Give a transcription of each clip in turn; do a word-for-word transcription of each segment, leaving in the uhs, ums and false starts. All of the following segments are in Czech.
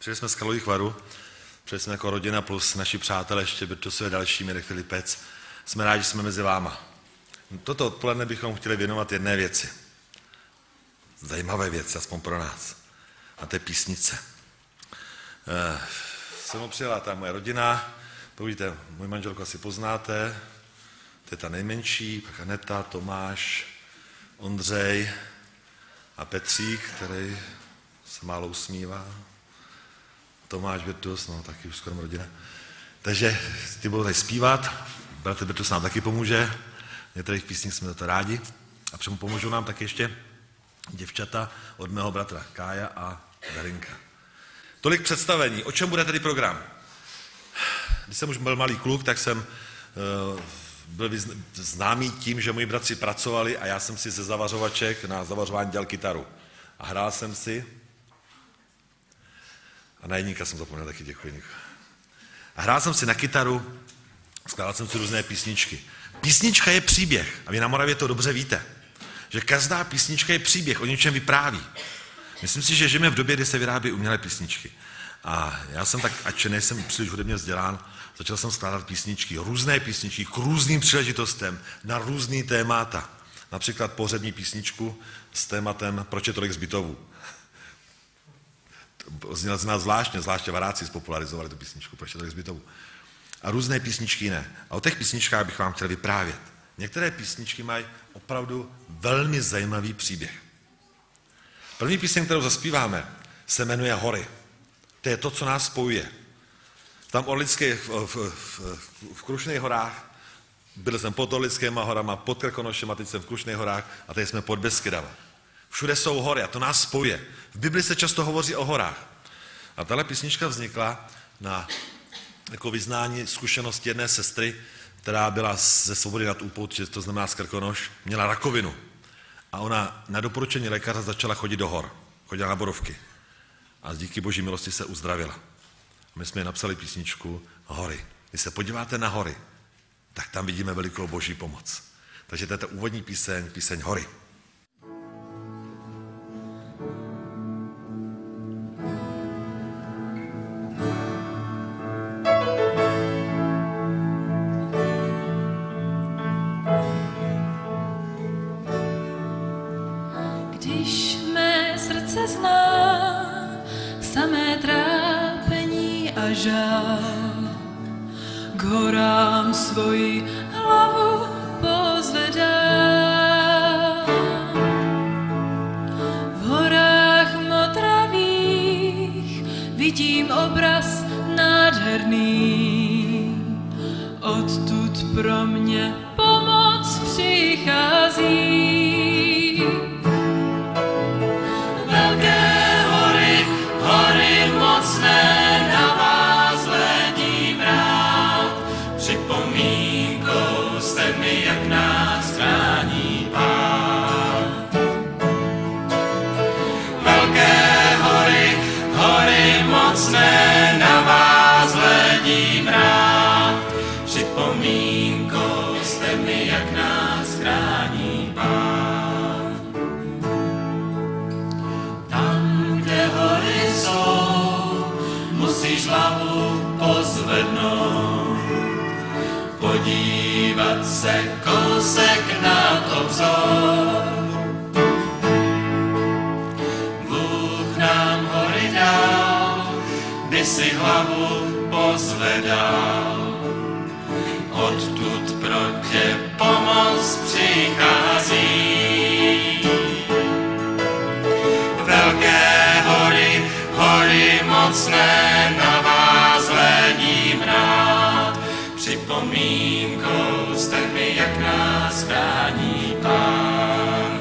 Přijeli jsme z Karlových Varů, přijeli jsme jako rodina plus naši přátelé, ještě Bertosové další, Mirek Filipec. Jsme rádi, že jsme mezi váma. Toto odpoledne bychom chtěli věnovat jedné věci. Zajímavé věci, aspoň pro nás. A to je písnice. Eh, se mnou přijela ta moje rodina, povíte, můj manželku asi poznáte, to je ta nejmenší, pak Aneta, Tomáš, Ondřej a Petřík, který se málo usmívá. Tomáš Bertus, no taky už skoro rodina. Takže ty budou tady zpívat, bratr Bertus nám taky pomůže, v některých písních jsme za to rádi. A přemu pomůžou nám taky ještě děvčata od mého bratra Kája a Darinka. Tolik představení. O čem bude tedy program? Když jsem už byl malý kluk, tak jsem uh, byl známý tím, že moji bratři pracovali a já jsem si ze zavařovaček na zavařování dělal kytaru. A hrál jsem si. A na jedníka jsem zapomněl, taky děkuji. A hrál jsem si na kytaru, skládal jsem si různé písničky. Písnička je příběh. A vy na Moravě to dobře víte. Že každá písnička je příběh, o něčem vypráví. Myslím si, že žijeme v době, kdy se vyrábí umělé písničky. A já jsem tak, ač nejsem příliš hudebně vzdělán, začal jsem skládat písničky, různé písničky, k různým příležitostem, na různý témata. Například pohřební písničku s tématem Proč je tolik zbytovů. Zněl z nás zvláštně, zvláště Varáci spopularizovali tu písničku Proč je tolik zbytovů. A různé písničky jiné. A o těch písničkách bych vám chtěl vyprávět. Některé písničky mají opravdu velmi zajímavý příběh. První píseň, kterou zaspíváme, se jmenuje Hory. To je to, co nás spojuje. Tam Orlické, v, v, v, v Krušných horách, byl jsem pod Orlickýma horama, pod Krkonošem a teď jsem v Krušných horách a teď jsme pod Beskydama. Všude jsou hory a to nás spojuje. V Bibli se často hovoří o horách. A tahle písnička vznikla na jako vyznání zkušenosti jedné sestry, která byla ze Svobody nad Úpou, to znamená z Krkonoš, měla rakovinu. A ona na doporučení lékaře začala chodit do hor. Chodila na Borovky. A díky Boží milosti se uzdravila. My jsme napsali písničku Hory. Když se podíváte na hory, tak tam vidíme velikou Boží pomoc. Takže to je ta úvodní píseň, píseň Hory. Když mé srdce zná samé trápení a žál, k horám svoji hlavu pozvedá. V horách motravých vidím obraz nádherný, odtud pro mě pomoc přichází. Na vás hledím rád, připomínkou jste mi, jak nás chrání Pán. Tam, kde hory jsou, musíš hlavu pozvednout, podívat se kousek nad obzor. Bůh nám hory dal, by si hlavu pozvedal, odtud pro tě pomoc přichází. Velké hory, hory mocné, na vás hledím rád, připomínkou jste mi, jak nás chrání Pán.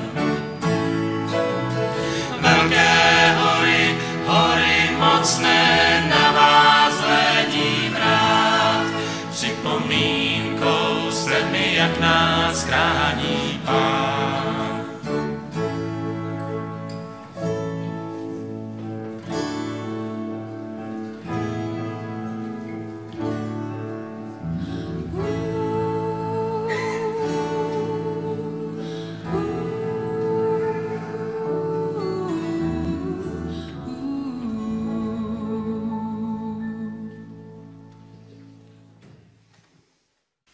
Velké hory, hory mocné, na vás hledím rád, připomínkou jste mi, jak nás chrání Pán.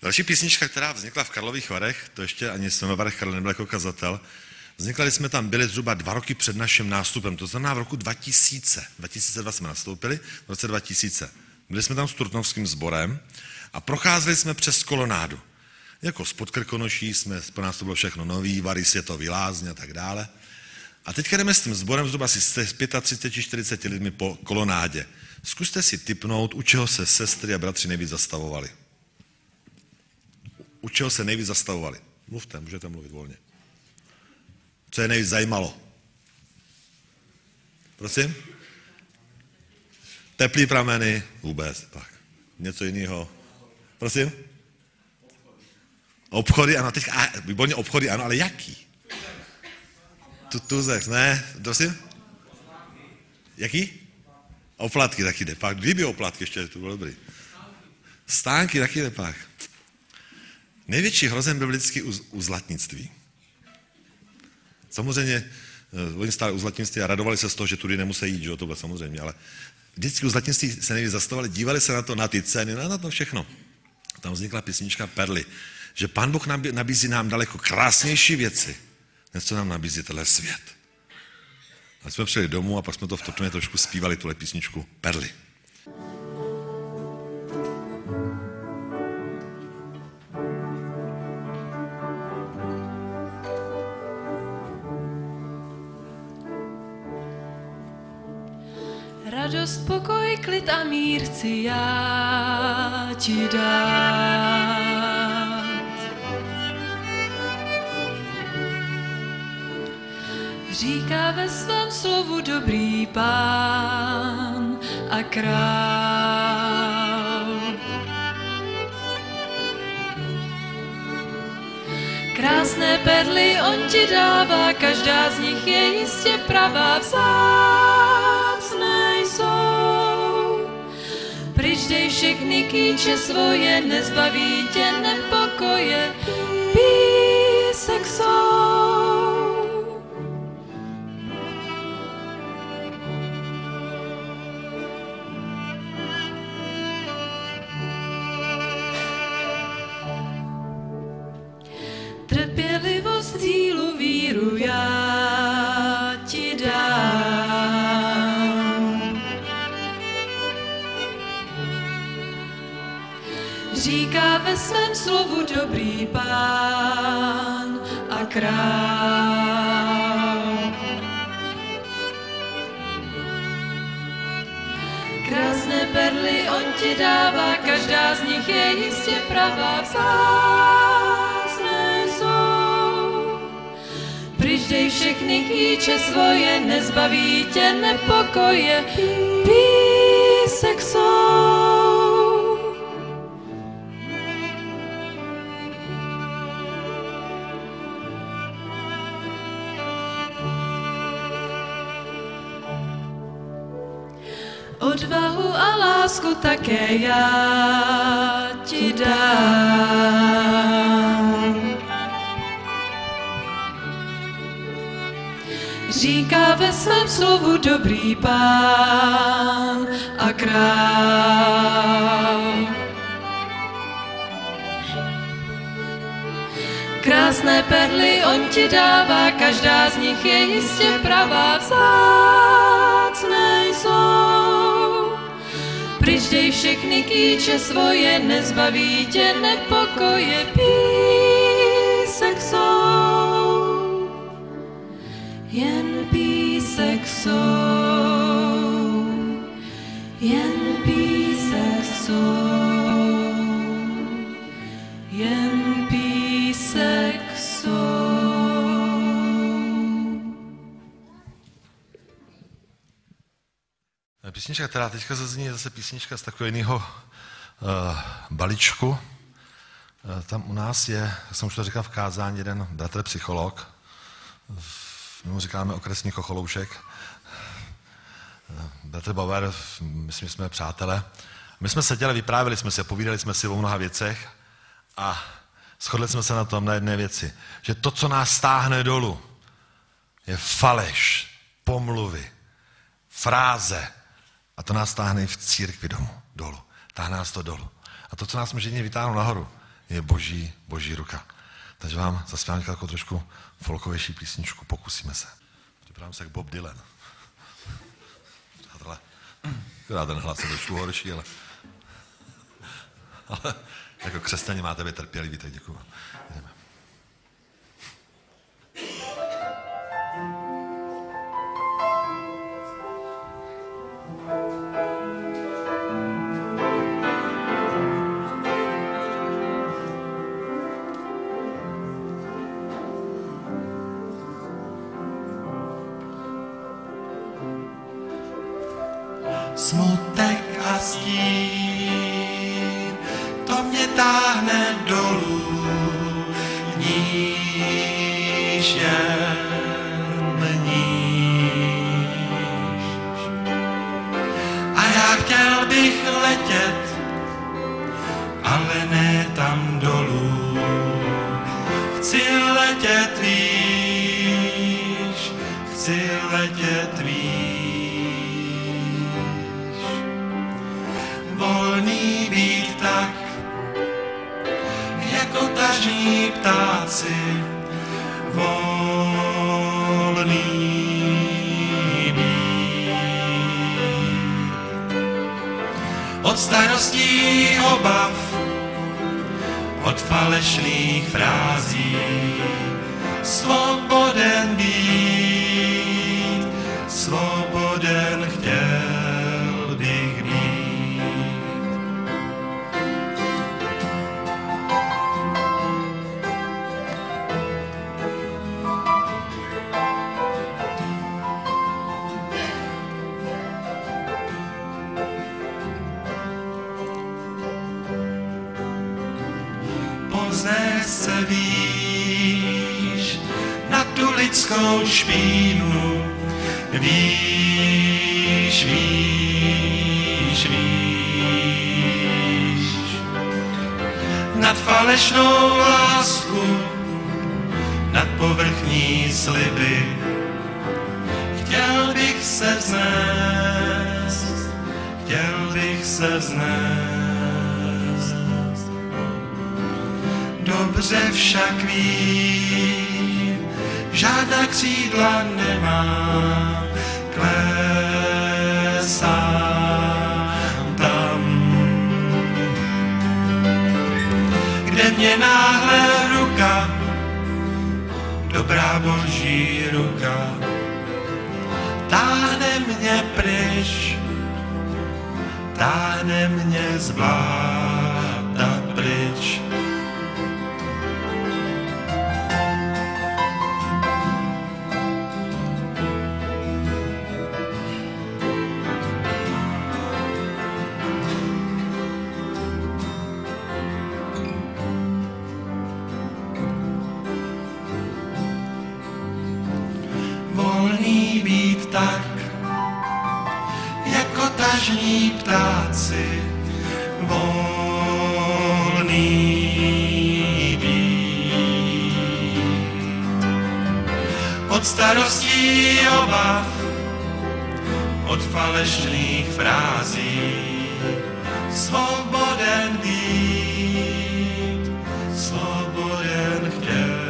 Další písnička, která vznikla v Karlových Varech, to ještě ani jsem ve Varech Karel nebyl jako kazatel, vznikla, když jsme tam byli zhruba dva roky před naším nástupem, to znamená v roku dva tisíce. dva tisíce dva jsme nastoupili, v roce dva tisíce. Byli jsme tam s Trutnovským sborem a procházeli jsme přes kolonádu. Jako spod Krkonoší jsme, pro nás to bylo všechno nový, Vary, Světový, Lázně a tak dále. A teďka jdeme s tím sborem zhruba asi s třicet pět čtyřicet lidmi po kolonádě. Zkuste si tipnout, u čeho se sestry a bratři nejvíc zastavovali. U čeho se nejvíc zastavovali? Mluvte, můžete mluvit volně. Co je nejvíc zajímalo? Prosím? Teplý prameny? Vůbec, tak. Něco jiného? Prosím? Obchody, ano, teď, a, výborně obchody, ano, ale jaký? Tutuzek, ne, prosím? Jaký? Oplatky taky jde, pak kdyby oplatky, ještě to bylo dobrý. Stánky taky jde pak. Největší hrozen byl vždycky u, u zlatnictví. Samozřejmě, oni stáli u zlatnictví a radovali se z toho, že tudy nemusí jít, že jo, to bylo samozřejmě, ale vždycky u zlatnictví se nejvíc zastavovali, dívali se na to, na ty ceny, na to všechno. Tam vznikla písnička Perly, že Pán Bůh nabízí nám daleko krásnější věci, než co nám nabízí tenhle svět. A jsme přijeli domů a pak jsme to v Trutnově trošku zpívali, tuhle písničku Perly. Radost, pokoj, klid a mír chci já ti dát. Říká ve svém slovu dobrý Pán a král. Krásné perly on ti dává, každá z nich je jistě pravá, vzácné jsou. Pryč dej všechny kýče svoje, nezbaví tě nepokoje, písek jsou. Trpělivost, sílu, víru já ti dám. Říká ve svém slovu dobrý Pán a král. Krásné perly on ti dává, každá z nich je jistě pravá, vzácné jsou. Pryč dej všechny kýče svoje, nezbaví tě nepokoje, písek jsou. Odvahu a lásku také já ti dám. Říká ve svém slovu dobrý Pán a král. Krásné perly on ti dává, každá z nich je jistě pravá, vzácné jsou. Pryč dej všechny kýče svoje, nezbaví tě nepokoje, písek jsou. Jen písek jsou, jen písek jsou, jen písek jsou. Písnička, která teďka zazní, je zase písnička z takového jiného uh, balíčku. Uh, tam u nás je, jak jsem už to říkal v kázání, jeden bratr psycholog, my mu říkáme okresní chocholoušek, uh, bratr Bauer, myslím, že jsme přátelé. My jsme seděli, vyprávěli jsme se, povídali jsme si o mnoha věcech a shodli jsme se na tom na jedné věci, že to, co nás stáhne dolů, je faleš, pomluvy, fráze, a to nás táhne i v církvi domů, dolů. Táhne nás to dolů. A to, co nás může někdy vytáhnout nahoru, je boží, boží ruka. Takže vám zaspívám jako trošku folkovější písničku, pokusíme se. Připravám se jak Bob Dylan. Přátelé, která ten hlas je trošku horší, ale, ale jako křesťané máte být trpěliví, tak děkuju. Jdeme. Smutek a stín, to mě táhne dolů, níž jen níž. A já chtěl bych letět, ale ne tam dolů. Chci letět výš, chci letět výš. Volný být tak, jako tažní ptáci, volný být. Od starostí obav, od falešných frází, svoboden být, svoboden chtěl bych být. Povznést se výš na tu lidskou špínu, výš, výš, výš. Nad falešnou lásku, nad povrchní sliby, chtěl bych se vznést, chtěl bych se vznést. Dobře však vím, žádná křídla nemám, klesám tam, kde mě náhle ruka, dobrá boží ruka, táhne mě pryč, táhne mě z bláta pryč. Volný být tak, jako tažní ptáci, volný být. Od starostí obav, od falešných frází, svoboden být, svoboden chtěl.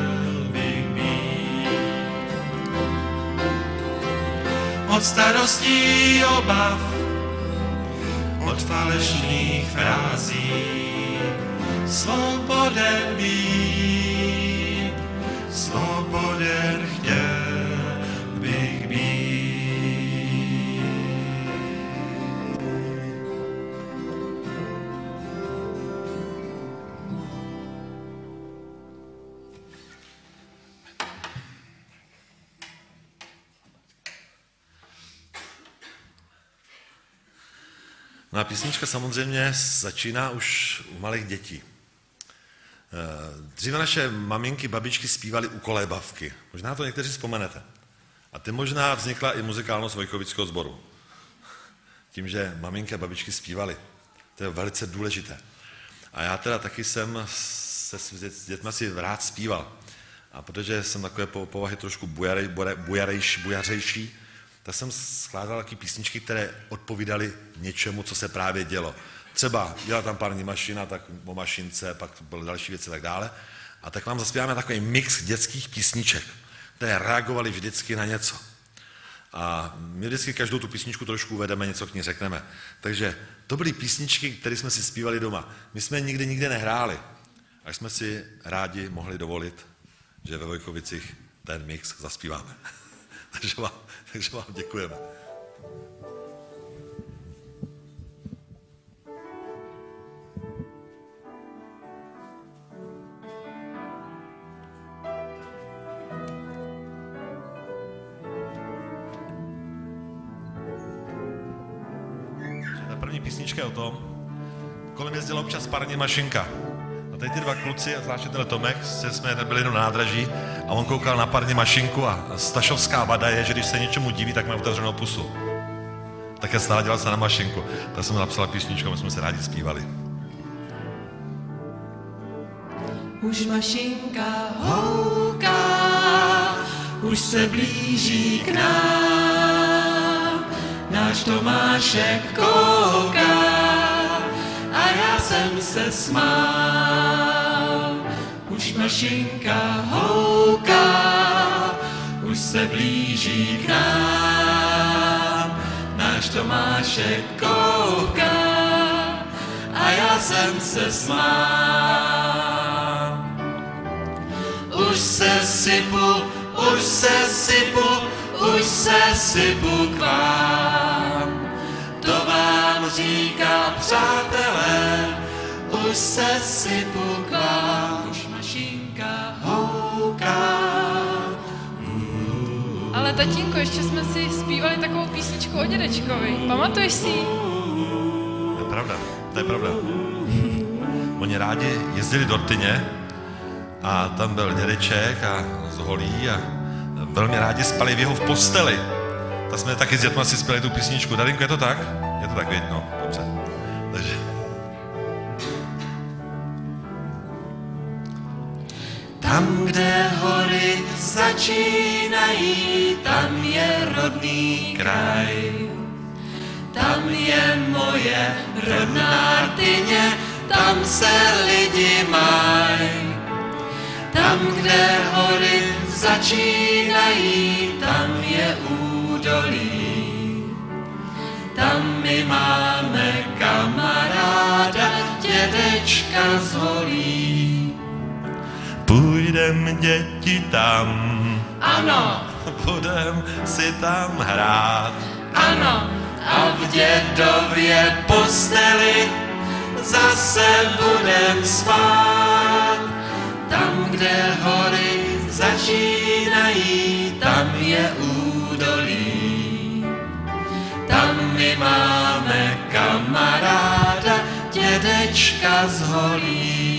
Od starostí obav, od falešných frází, svoboden být, svoboden chtěl bych být. No a písnička samozřejmě začíná už u malých dětí. Dříve naše maminky, babičky zpívaly u kolébavky. Možná to někteří vzpomenete. A tím možná vznikla i muzikálnost Vojkovického sboru. Tím, že maminky a babičky zpívaly. To je velice důležité. A já teda taky jsem se s dětmi si rád zpíval. A protože jsem takové povahy trošku bujarej, bujarejší, bujařejší, tak jsem skládal taky písničky, které odpovídaly něčemu, co se právě dělo. Třeba dělala tam parní mašina, tak o mašince, pak byly další věci a tak dále. A tak vám zaspíváme takový mix dětských písniček, které reagovaly vždycky na něco. A my vždycky každou tu písničku trošku uvedeme, něco k ní řekneme. Takže to byly písničky, které jsme si zpívali doma. My jsme nikdy nikde nehráli. Až jsme si rádi mohli dovolit, že ve Vojkovicích ten mix zaspíváme. takže, vám, takže vám děkujeme. Ta první písnička je o tom, kolem jezdila občas parní mašinka. A tady ty dva kluci, a zvláště ten Tomek, jsme byli jenom na nádraží a on koukal na parní mašinku a stašovská vada je, že když se něčemu diví, tak má otevřenou pusu. Tak já stále dělal se na mašinku. Tak jsem napsal písničku a my jsme se rádi zpívali. Už mašinka houká, už se blíží k nám, náš Tomášek kouká a já jsem se smál. Už mašinka houká, už se blíží k nám, náš Tomášek kouká a já jsem se smál. Už se sypu, už se sypu, už se sypu k vám. To vám říká, přátelé, už se sypu k vám. Už mašinka houká. Ale tatínko, ještě jsme si zpívali takovou písničku o dědečkovi. Pamatuješ si ji? To je pravda, to je pravda. Oni rádi jezdili do Rtyně a tam byl dědeček a z holí a velmi rádi spali v jeho v posteli. Tak jsme taky s dětma si zpěli tu písničku. Darinko, je to tak? Je to tak, věď, no, dobře. Takže... Tam, kde hory začínají, tam je rodný kraj. Tam je moje rodná Rtyně, tam se lidi mají. Tam, kde hory začínají, tam je údolí. Tam my máme kamaráda, dědečka z holí. Půjdem, děti, tam. Ano, Budem si tam hrát. ano, a v dědově posteli zase budem spát. Tam, kde hory začínají, tam je údolí. Tam my máme kamaráda, dědečka z holí.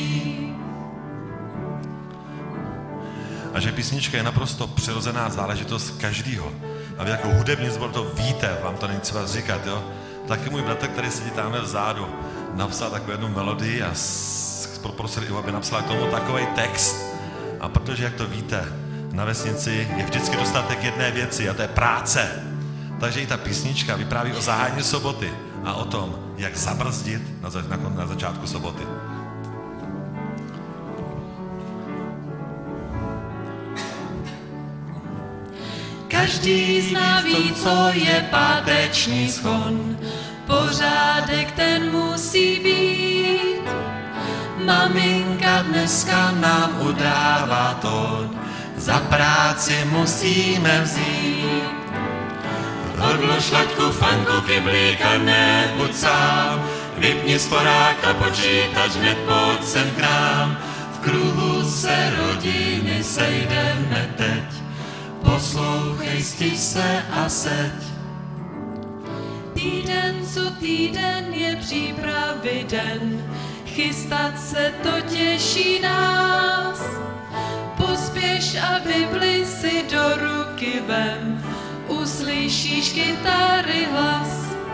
A že písnička je naprosto přirozená záležitost každýho. A vy jako hudební sbor to víte, vám to není třeba říkat, jo? Taky můj bratr, který sedí tamhle vzadu, napsal takovou jednu melodii a poprosil Ivo, aby napsala k tomu takový text. A protože, jak to víte, na vesnici je vždycky dostatek jedné věci a to je práce. Takže i ta písnička vypráví o zahájení soboty a o tom, jak zabrzdit na, za, na, na začátku soboty. Každý zná ví, co je páteční schon, pořádek ten musí být. Maminka dneska nám udává tón, za práci musíme vzít. Odlož laťku, fanku, kyblíka, nebuď sám, vypni sporák a počítač, hned pojď sem k nám. V kruhu se rodiny sejdeme teď, poslouchej, stiž se a seď. Týden co týden je přípravy den, chystat se to těší nás. Pospěš a Bibli si do ruky vem, uslyšíš kytary hlas.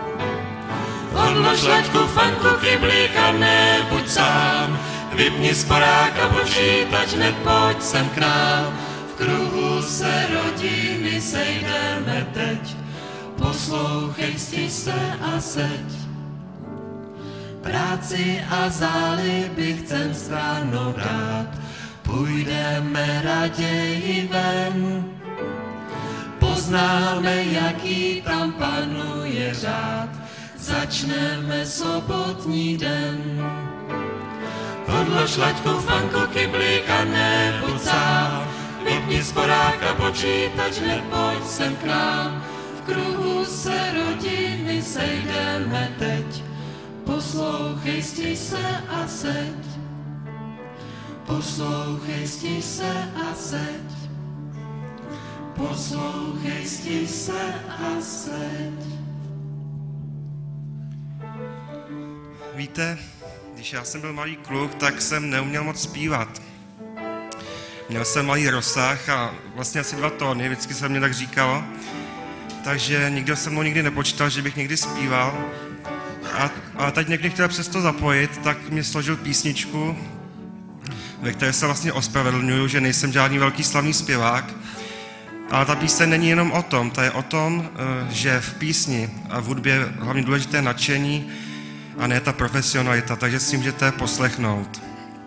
Odlož laťku, fanku, kyblíka, nebuď sám, vypni sporák a počítač, hned pojď sem k nám. V kruhu se rodiny sejdeme teď, Poslouchej, stěž se a seď. Práci a záliby chcem stranou dát, půjdeme raději ven. Poznáme, jaký tam panuje řád, začneme sobotní den. Odlož laťku, fanku, kyblík a nebuď sám, vypni sporák a počítač, hned pojď sem k nám. V kruhu se rodiny sejdeme teď, poslouchej, stěž se a seď. Poslouchej, stěž se a seď. Poslouchej, stěž se a seď. Víte, když já jsem byl malý kluk, tak jsem neuměl moc zpívat. Měl jsem malý rozsah a vlastně asi dva tóny, vždycky se mě tak říkalo. Takže nikdo se mnou nikdy nepočítal, že bych někdy zpíval. A, a teď někdy chtěl přesto zapojit, tak mě složil písničku, ve které se vlastně ospravedlňuju, že nejsem žádný velký slavný zpěvák. Ale ta píseň není jenom o tom, ta je o tom, že v písni a v hudbě je hlavně důležité nadšení a ne ta profesionalita, takže si můžete poslechnout.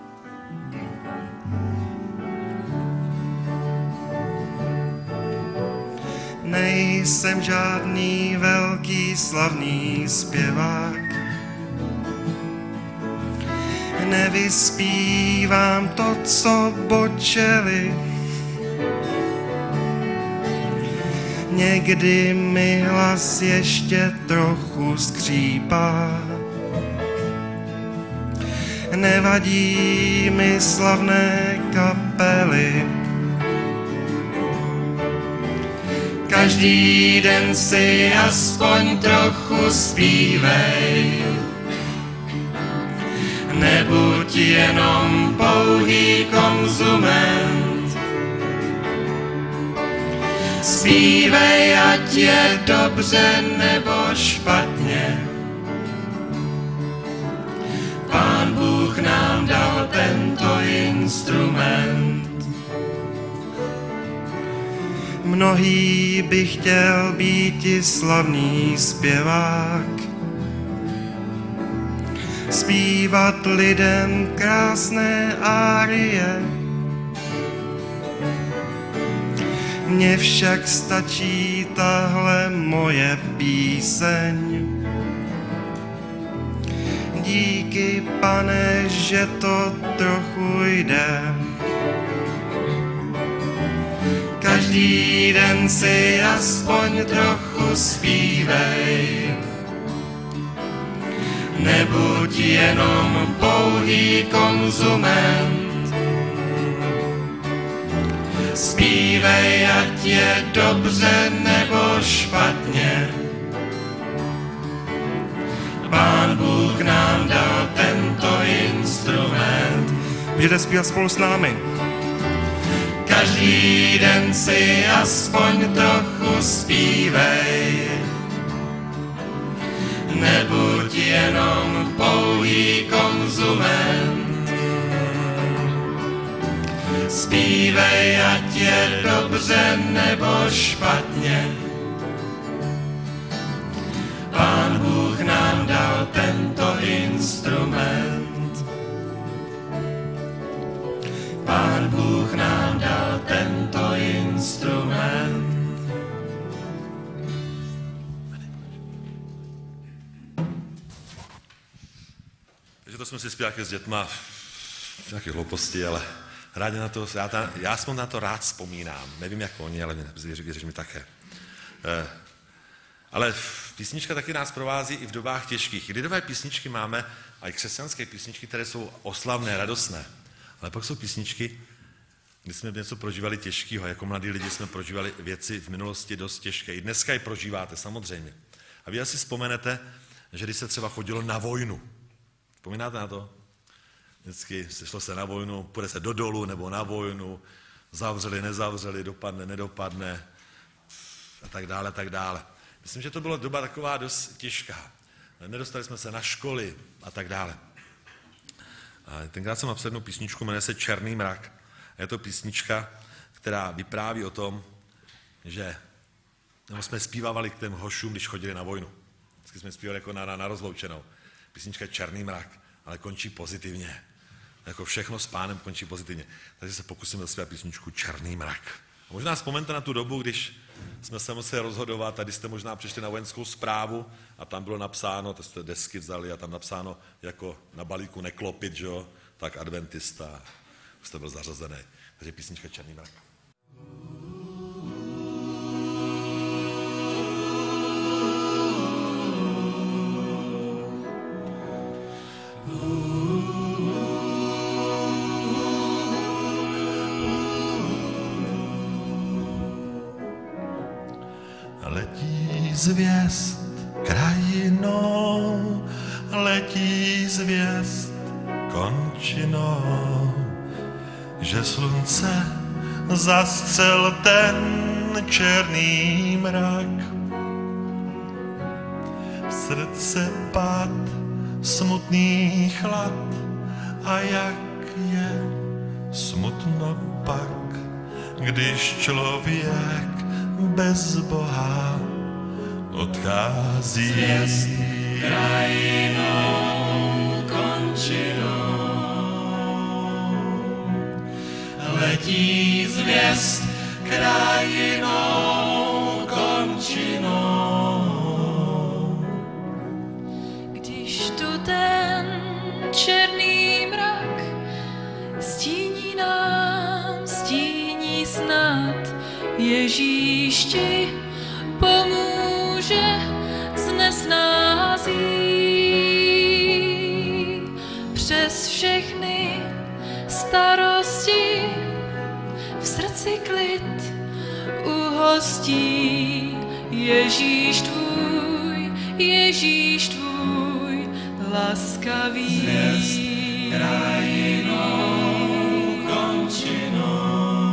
Nejsem žádný velký slavný zpěvák, nevyspívám to, co bočeli. Někdy mi hlas ještě trochu skřípá. Nevadí mi slavné kapely. Každý den si aspoň trochu zpívej. Nebuď jenom pouhý konzument. Zpívej, ať je dobře nebo špatně. Pán Bůh nám dal tento instrument. Mnohý by chtěl být i slavný zpěvák, zpívat lidem krásné árie. Mně však stačí tahle moje píseň. Díky, Pane, že to trochu jde. Každý den si aspoň trochu zpívej. Nebuď jenom pouhý konzument. Zpívej, ať je dobře nebo špatně. Pán Bůh nám dal tento instrument. Můžete zpívat spolu s námi. Každý den si aspoň trochu zpívej. Nebuď jenom pouhý konzument. Zpívej, ať je dobře nebo špatně. Pán Bůh nám dal tento instrument. Pán Bůh nám dal tento instrument. Takže to jsme si zpívali s dětma, nějaké hlouposti, ale rádi na to, já, ta, já aspoň na to rád vzpomínám. Nevím, jak oni, ale věřím mi také. Eh, ale písnička taky nás provází i v dobách těžkých. Lidové písničky máme, a i křesťanské písničky, které jsou oslavné, radostné. Ale pak jsou písničky, kdy jsme něco prožívali těžkého. Jako mladí lidi jsme prožívali věci v minulosti dost těžké. I dneska je prožíváte, samozřejmě. A vy asi vzpomenete, že když se třeba chodilo na vojnu. Vzpomínáte na to? Vždycky se šlo se na vojnu, půjde se do dolu nebo na vojnu, zavřeli, nezavřeli, dopadne, nedopadne a tak dále, tak dále. Myslím, že to byla doba taková dost těžká. Nedostali jsme se na školy a tak dále. A tenkrát jsem napsal jednu písničku, jmenuje se Černý mrak. A je to písnička, která vypráví o tom, že Nebo jsme zpívávali k těm hošům, když chodili na vojnu. Vždycky jsme zpívali jako na, na, na rozloučenou. Písnička Černý mrak, ale končí pozitivně. Jako všechno s Pánem končí pozitivně. Takže se pokusíme zaspívat písničku Černý mrak. A možná vzpomeňte na tu dobu, když jsme se museli rozhodovat, a když jste možná přišli na vojenskou správu a tam bylo napsáno, to jste desky vzali a tam napsáno jako na balíku neklopit, že jo, tak adventista, jste byl zařazený. Takže písnička Černý mrak. Letí zvěst krajinou, letí zvěst končinou, že slunce zascel ten černý mrak. V srdce pad smutný chlad a jak je smutno pak, když člověk bez Boha odchází. Zvěst krajinou končinou, letí zvěst krajinou končinou. Když tu ten černý mrak stíní nám, stíní snad, Ježíš ti pomůže z nesnází. Přes všechny starosti v srdci klid uhostí. Ježíš tvůj, Ježíš tvůj laskavý. Zvěst krajinou končinou,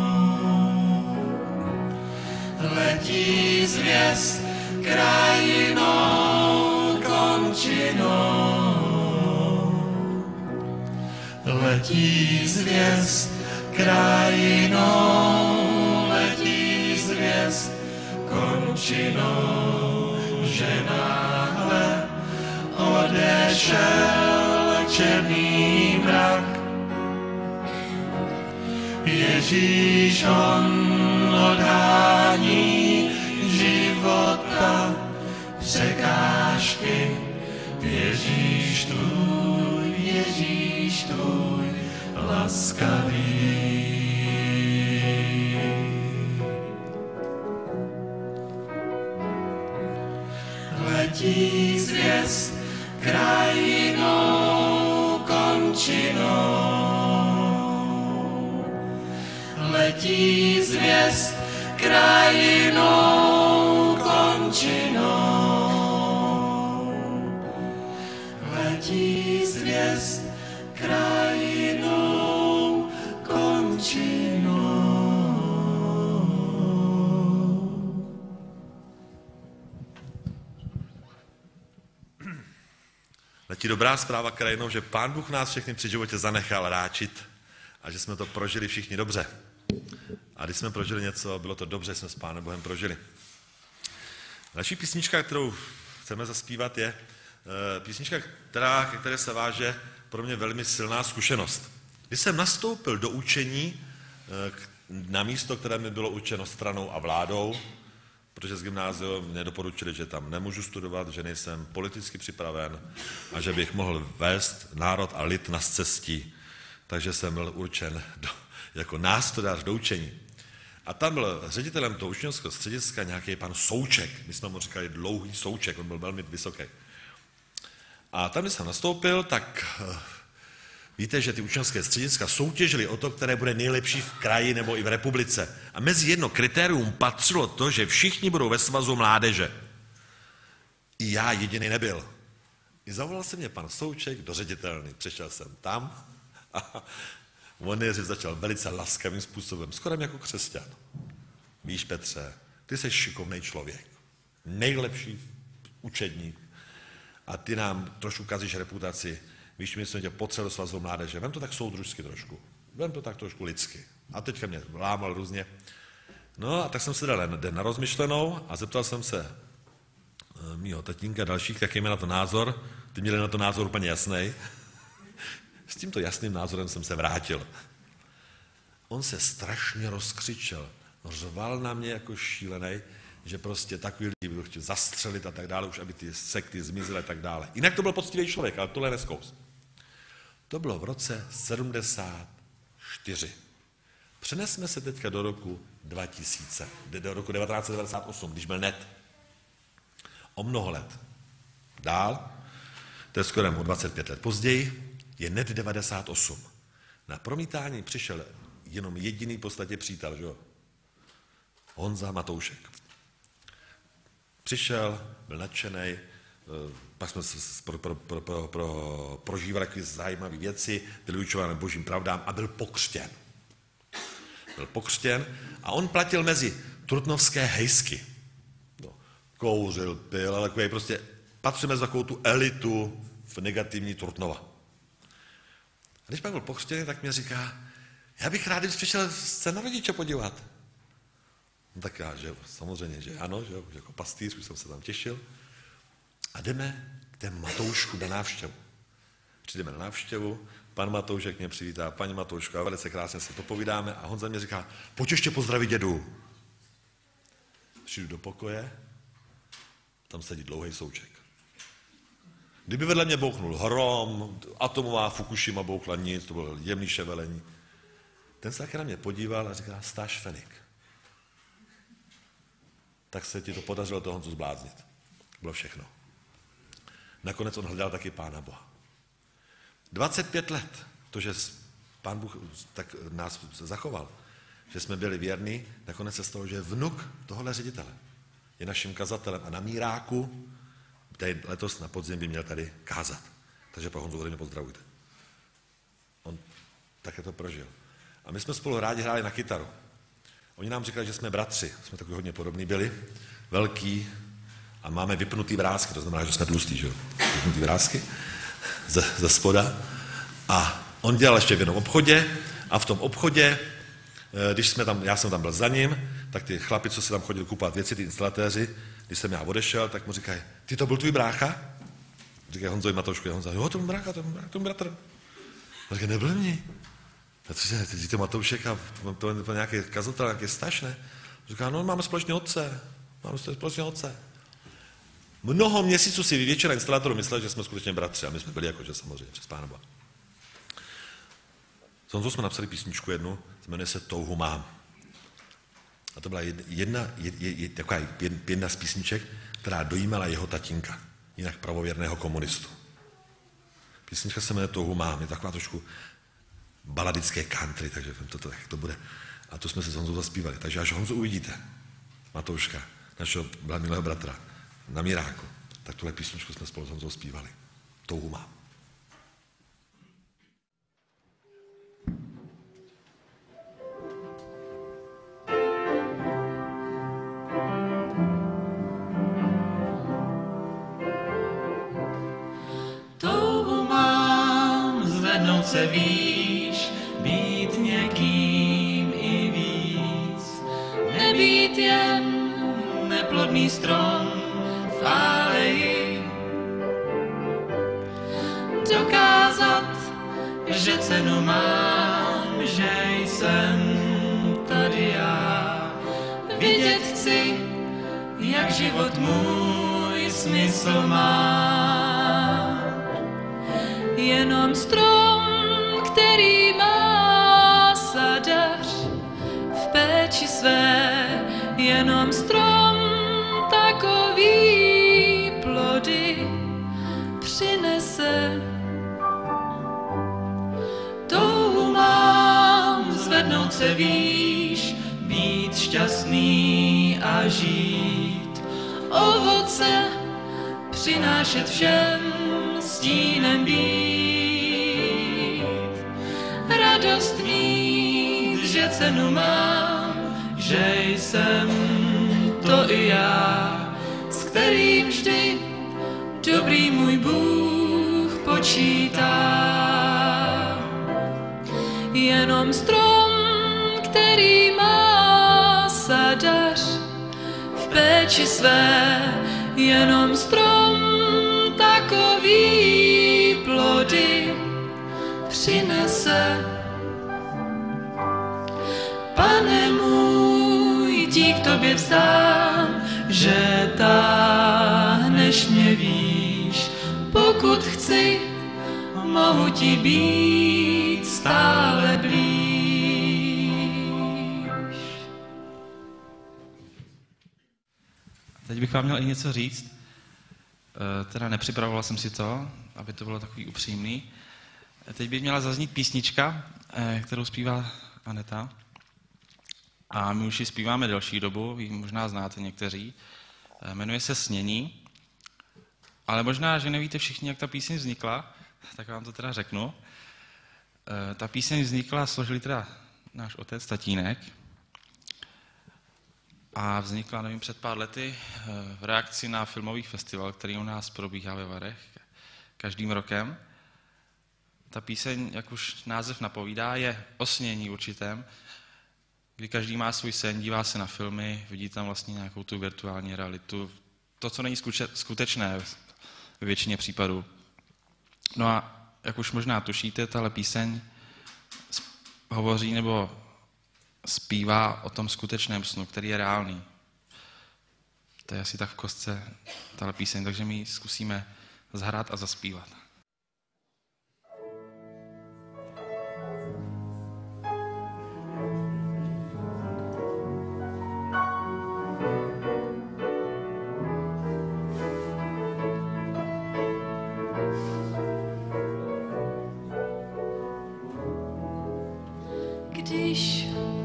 letí zvěst krajinou končinou, letí zvěst krajinou, letí zvěst končinou, že náhle odešel černý mrak. Ježíš on odhání života překážky. Ježíš tvůj, Ježíš tvůj laskavý. Letí zvěst krajinou končinou, letí zvěst krajinou končinou, letí zvěst krajinou končinou. Letí dobrá zpráva krajinou, že Pán Bůh nás všechny při životě zanechal ráčit a že jsme to prožili všichni dobře. A když jsme prožili něco, bylo to dobře, jsme s Pánem Bohem prožili. Další písnička, kterou chceme zaspívat, je písnička, která, ke které se váže pro mě velmi silná zkušenost. Když jsem nastoupil do učení na místo, které mi bylo určeno stranou a vládou, protože z gymnázia mě doporučili, že tam nemůžu studovat, že nejsem politicky připraven a že bych mohl vést národ a lid na scestí. Takže jsem byl určen do, jako nástodář do učení. A tam byl ředitelem toho učňovského střediska nějaký pan Souček. My jsme mu říkali dlouhý Souček, on byl velmi vysoký. A tam, když jsem nastoupil, tak víte, že ty učňovské střediska soutěžily o to, které bude nejlepší v kraji nebo i v republice. A mezi jedno kritérium patřilo to, že všichni budou ve svazu mládeže. I já jediný nebyl. I zavolal se mě pan Souček do ředitelny. Přišel jsem tam a on nejdřív začal velice laskavým způsobem, skoro jako křesťan. Víš, Petře, ty jsi šikovnej člověk. Nejlepší učedník. A ty nám trošku kazíš reputaci. Víš, my jsme tě potřebovali do svazu mládeže. Vem to tak soudružsky trošku. Vem to tak trošku lidsky. A teďka mě lámal různě. No a tak jsem se dal den na rozmyšlenou a zeptal jsem se mýho tatínka dalších, jaký měl na to názor. Ty měli na to názor úplně jasný. S tímto jasným názorem jsem se vrátil. On se strašně rozkřičel, řval na mě jako šílený, že prostě takový lidi budou chtěl zastřelit a tak dále, už aby ty sekty zmizely a tak dále. Jinak to byl poctivý člověk, ale tohle neskous. To bylo v roce sedmdesát čtyři. Přenesme se teďka do roku dva tisíce, do roku devatenáct set devadesát osm, když byl net. O mnoho let. Dál, to je skoro o dvacet pět let později, je net devadesát osm. Na promítání přišel jenom jediný v podstatě přítel, že jo? Honza Matoušek. Přišel, byl nadšenej, pak jsme pro, pro, pro, pro, pro, prožívali takové zajímavé věci, byl vyučován božím pravdám a byl pokřtěn. Byl pokřtěn a on platil mezi trutnovské hejsky. No, kouřil, pil, ale takový prostě patřil mezi takovou tu elitu v negativní Trutnova. A když pak byl pokřtěn, tak mě říká, já bych rád, když přišel se na rodiče podívat. No tak já, že samozřejmě, že ano, že jako pastýř, už jsem se tam těšil. A jdeme k té Matoušku na návštěvu. Přijdeme na návštěvu, pan Matoušek mě přivítá, paní Matouška, a velice krásně se popovídáme a Honza mě říká, pojď ještě pozdravit dědu. Přijdu do pokoje, tam sedí dlouhý souček. Kdyby vedle mě bouchnul hrom, atomová Fukushima bouchla nic, to bylo jemný ševelení. Ten se taky na mě podíval a říká, Stáš Fenik. Tak se ti to podařilo toho Honzu zbláznit. Bylo všechno. Nakonec on hledal taky Pána Boha. dvacet pět let, to, že Pán Bůh tak nás zachoval, že jsme byli věrní, nakonec se stalo, že je vnuk tohohle ředitele. Je naším kazatelem a na Míráku, tady letos na podzim by měl tady kázat. Takže pak Honzu ode mě pozdravujte. On také to prožil. A my jsme spolu rádi hráli na kytaru. Oni nám říkali, že jsme bratři, jsme takový hodně podobní byli, velký a máme vypnutý vrásky, to znamená, že jsme tlustý, že jo? Vypnutý vrásky ze, ze spoda. A on dělal ještě v jednom obchodě a v tom obchodě, když jsme tam, já jsem tam byl za ním, tak ty chlapi, co se tam chodili kupovat věci, ty instalatéři, když jsem já odešel, tak mu říkají, ty to byl tvůj brácha? Říkají Honzovi Matoušku, Honza, jo, to byl brácha, to byl brácha, to byl bratr. A říkají, nebyl mě. A ty to Matoušek a to byl nějaký kazatel, nějaký Staš, ne? Říká, no, máme společný otce, máme společný otce. Mnoho měsíců si většina instalátorů mysleli, že jsme skutečně bratři a my jsme byli jakože samozřejmě, přes Pána Boha. S Honzou jsme napsali písničku jednu, jmenuje se Touhu mám. A to byla jedna, jedna, taková jedna z písniček, která dojímala jeho tatínka, jinak pravověrného komunistu. Písnička se jmenuje Touhu mám, je taková trošku baladické country, takže to, to, to bude. A to jsme se s Honzou zaspívali. Takže až Honzu uvidíte, Matouška, našeho milého bratra, na Míráku, tak tuhle písničku jsme spolu s Honzou zpívali. Touhu mám. Touhu mám zvednout se výš, být někým i víc, nebýt jen neplodný strom v aleji, dokázat, že cenu mám, že jsem tady já, vidět chci, jak život můj smysl má. Jenom strom, který má sadař v péči své, jenom strom takový plody přinese. Touhu mám zvednout se výš, být šťastný a žít, ovoce přinášet všem, stínem být, radost mít, že cenu mám, že jsem to i já, s kterým vždy dobrý můj Bůh počítá. Jenom strom, který má sad péči své, jenom strom takový plody přinese. Pane můj, dík tobě vzdám, že táhneš mě výš. Pokud chci, mohu ti být stále blíž. Teď bych vám měl i něco říct. Teda nepřipravoval jsem si to, aby to bylo takový upřímný. Teď by měla zaznít písnička, kterou zpívá Aneta. A my už ji zpíváme delší dobu, vy ji možná znáte někteří. Jmenuje se Snění. Ale možná, že nevíte všichni, jak ta píseň vznikla, tak vám to teda řeknu. Ta píseň vznikla, složili teda náš otec, tatínek. A vznikla, nevím, před pár lety v reakci na filmový festival, který u nás probíhá ve Varech každým rokem. Ta píseň, jak už název napovídá, je o snění určitém, kdy každý má svůj sen, dívá se na filmy, vidí tam vlastně nějakou tu virtuální realitu, to, co není skutečné ve většině případů. No a jak už možná tušíte, tahle píseň hovoří nebo zpívá o tom skutečném snu, který je reálný. To je asi tak v kostce tahle píseň, takže my ji zkusíme zahrát a zaspívat. Když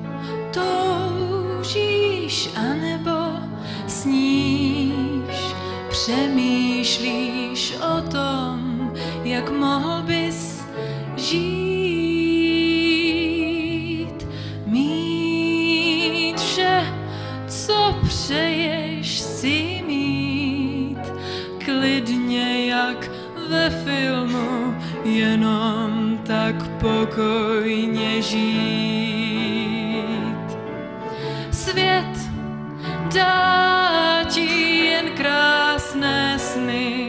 toužíš anebo sníš, přemýšlíš o tom, jak mohl bys žít, mít vše, co přeješ si mít, klidně jak ve filmu, jenom tak pokojně žít. Svět dá ti jen krásné sny,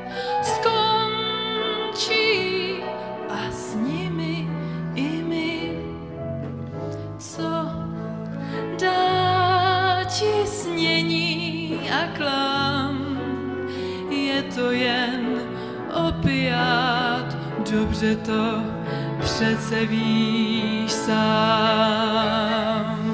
skončí a s nimi i my. Co dá ti snění a klam, je to jen opiát, dobře to přece víš sám.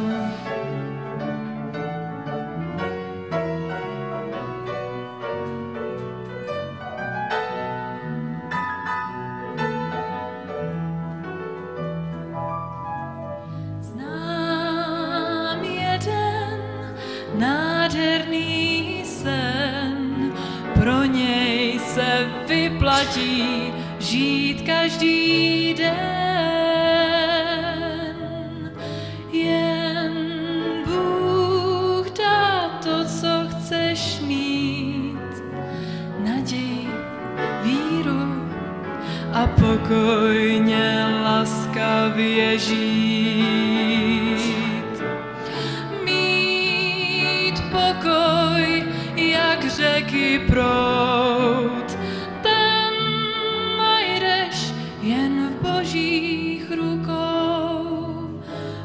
Znám jeden nádherný sen, pro něj se vyplatí žít každý den. Jen Bůh dá to, co chceš mít, naději, víru a pokojně laskavě žít. Mít pokoj, jak řeky proud, jen v božích rukou.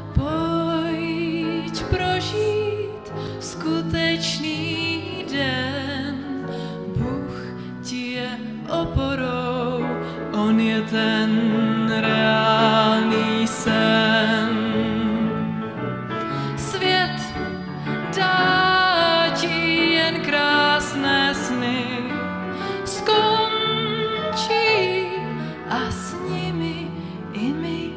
Pojď prožít skutečný den, Bůh ti je oporou, on je ten reálný sen. Svět dá ti jen krásné sny, skončí a s nimi i my.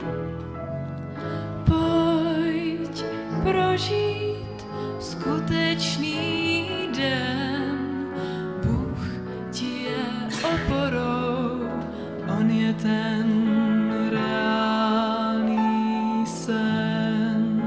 Pojď prožít skutečný den, Bůh ti je oporou, on je ten reálný sen.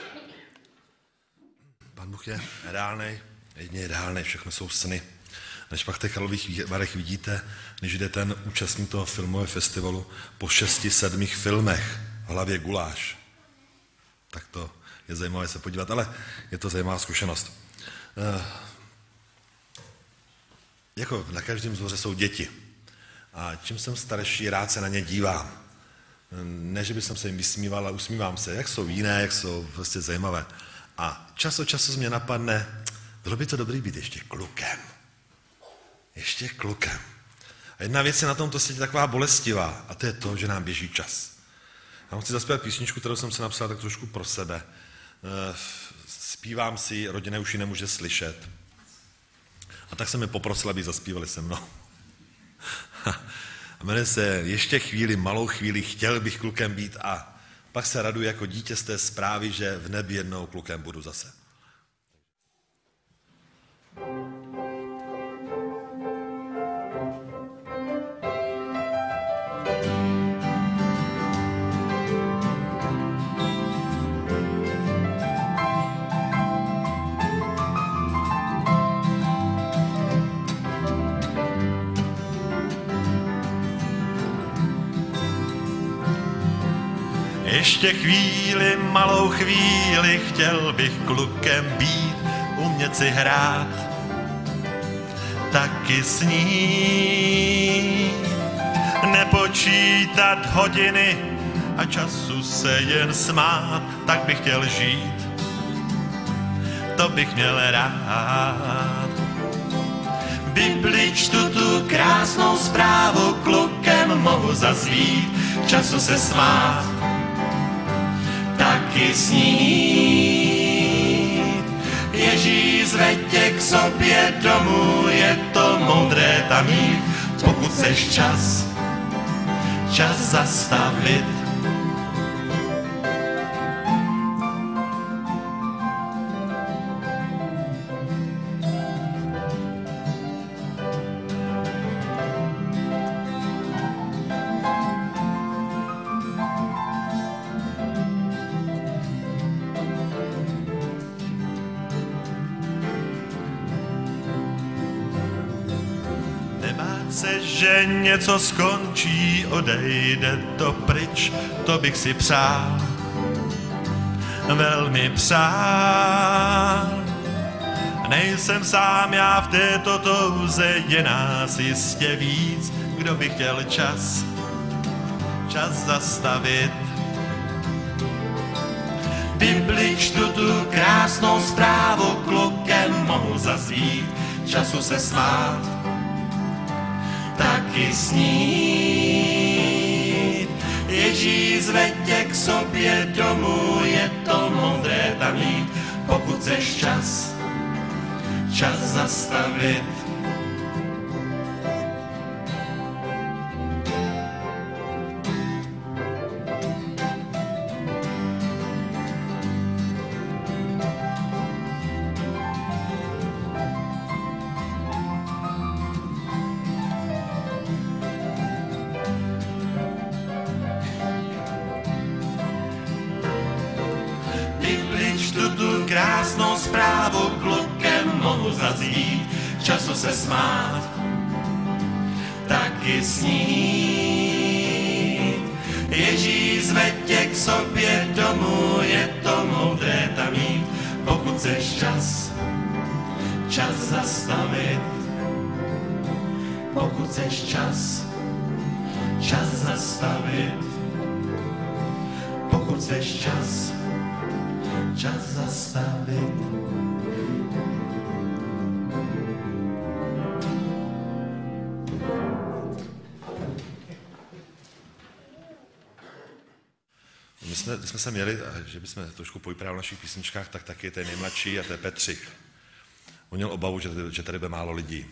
Pán Bůh je reálnej, jedině je reálnej, všechno jsou sny. Než pak v těch Karlových Varech vidíte, když jde ten účastník toho filmového festivalu po šesti, sedmých filmech v hlavě guláš. Tak to je zajímavé se podívat, ale je to zajímavá zkušenost. E, jako na každém zboře jsou děti. A čím jsem starší, rád se na ně dívám. Ne, že bych se jim vysmíval, ale usmívám se, jak jsou jiné, jak jsou prostě zajímavé. A čas od času mě napadne, bylo by to dobrý být ještě klukem. Ještě klukem. A jedna věc je na tomto světě taková bolestivá, a to je to, že nám běží čas. Já chci zaspívat písničku, kterou jsem si napsal tak trošku pro sebe. Zpívám si, rodina už ji nemůže slyšet. A tak jsem mi poprosil, aby zaspívali se mnou. A jmenuje se Ještě chvíli, malou chvíli, chtěl bych klukem být a pak se raduji jako dítě z té zprávy, že v nebi jednou klukem budu zase. Ještě chvíli, malou chvíli, chtěl bych klukem být, umět si hrát, taky snít, nepočítat hodiny a času se jen smát, tak bych chtěl žít, to bych měl rád. V Bibli čtu tu krásnou zprávu, klukem mohu zazvít, času se smát, taky snít. Ježíš zve tě k sobě domů, je to moudré tam jít, pokud chceš čas, čas zastavit. Že něco skončí, odejde to pryč, to bych si přál, velmi přál. Nejsem sám já v této touze, je nás jistě víc, kdo by chtěl čas, čas zastavit. V Bibli čtu tu krásnou zprávu, klukem mohu zazvít, času se smát, taky snít. Ježíš zve tě k sobě domů, je to moudré tam jít, pokud chceš čas, čas zastavit. Krásnou zprávu, klukem mohu zazvít, času se smát, taky snít. Ježíš zve tě k sobě domů, je to moudré tam jít, pokud chceš čas, čas zastavit. Pokud chceš čas, čas zastavit. Pokud chceš čas, čas zastavit. My jsme, když jsme se měli, že bychom trošku povyprávali v našich písničkách, tak taky ten nejmladší a to je Petřich. On měl obavu, že, že tady bude málo lidí.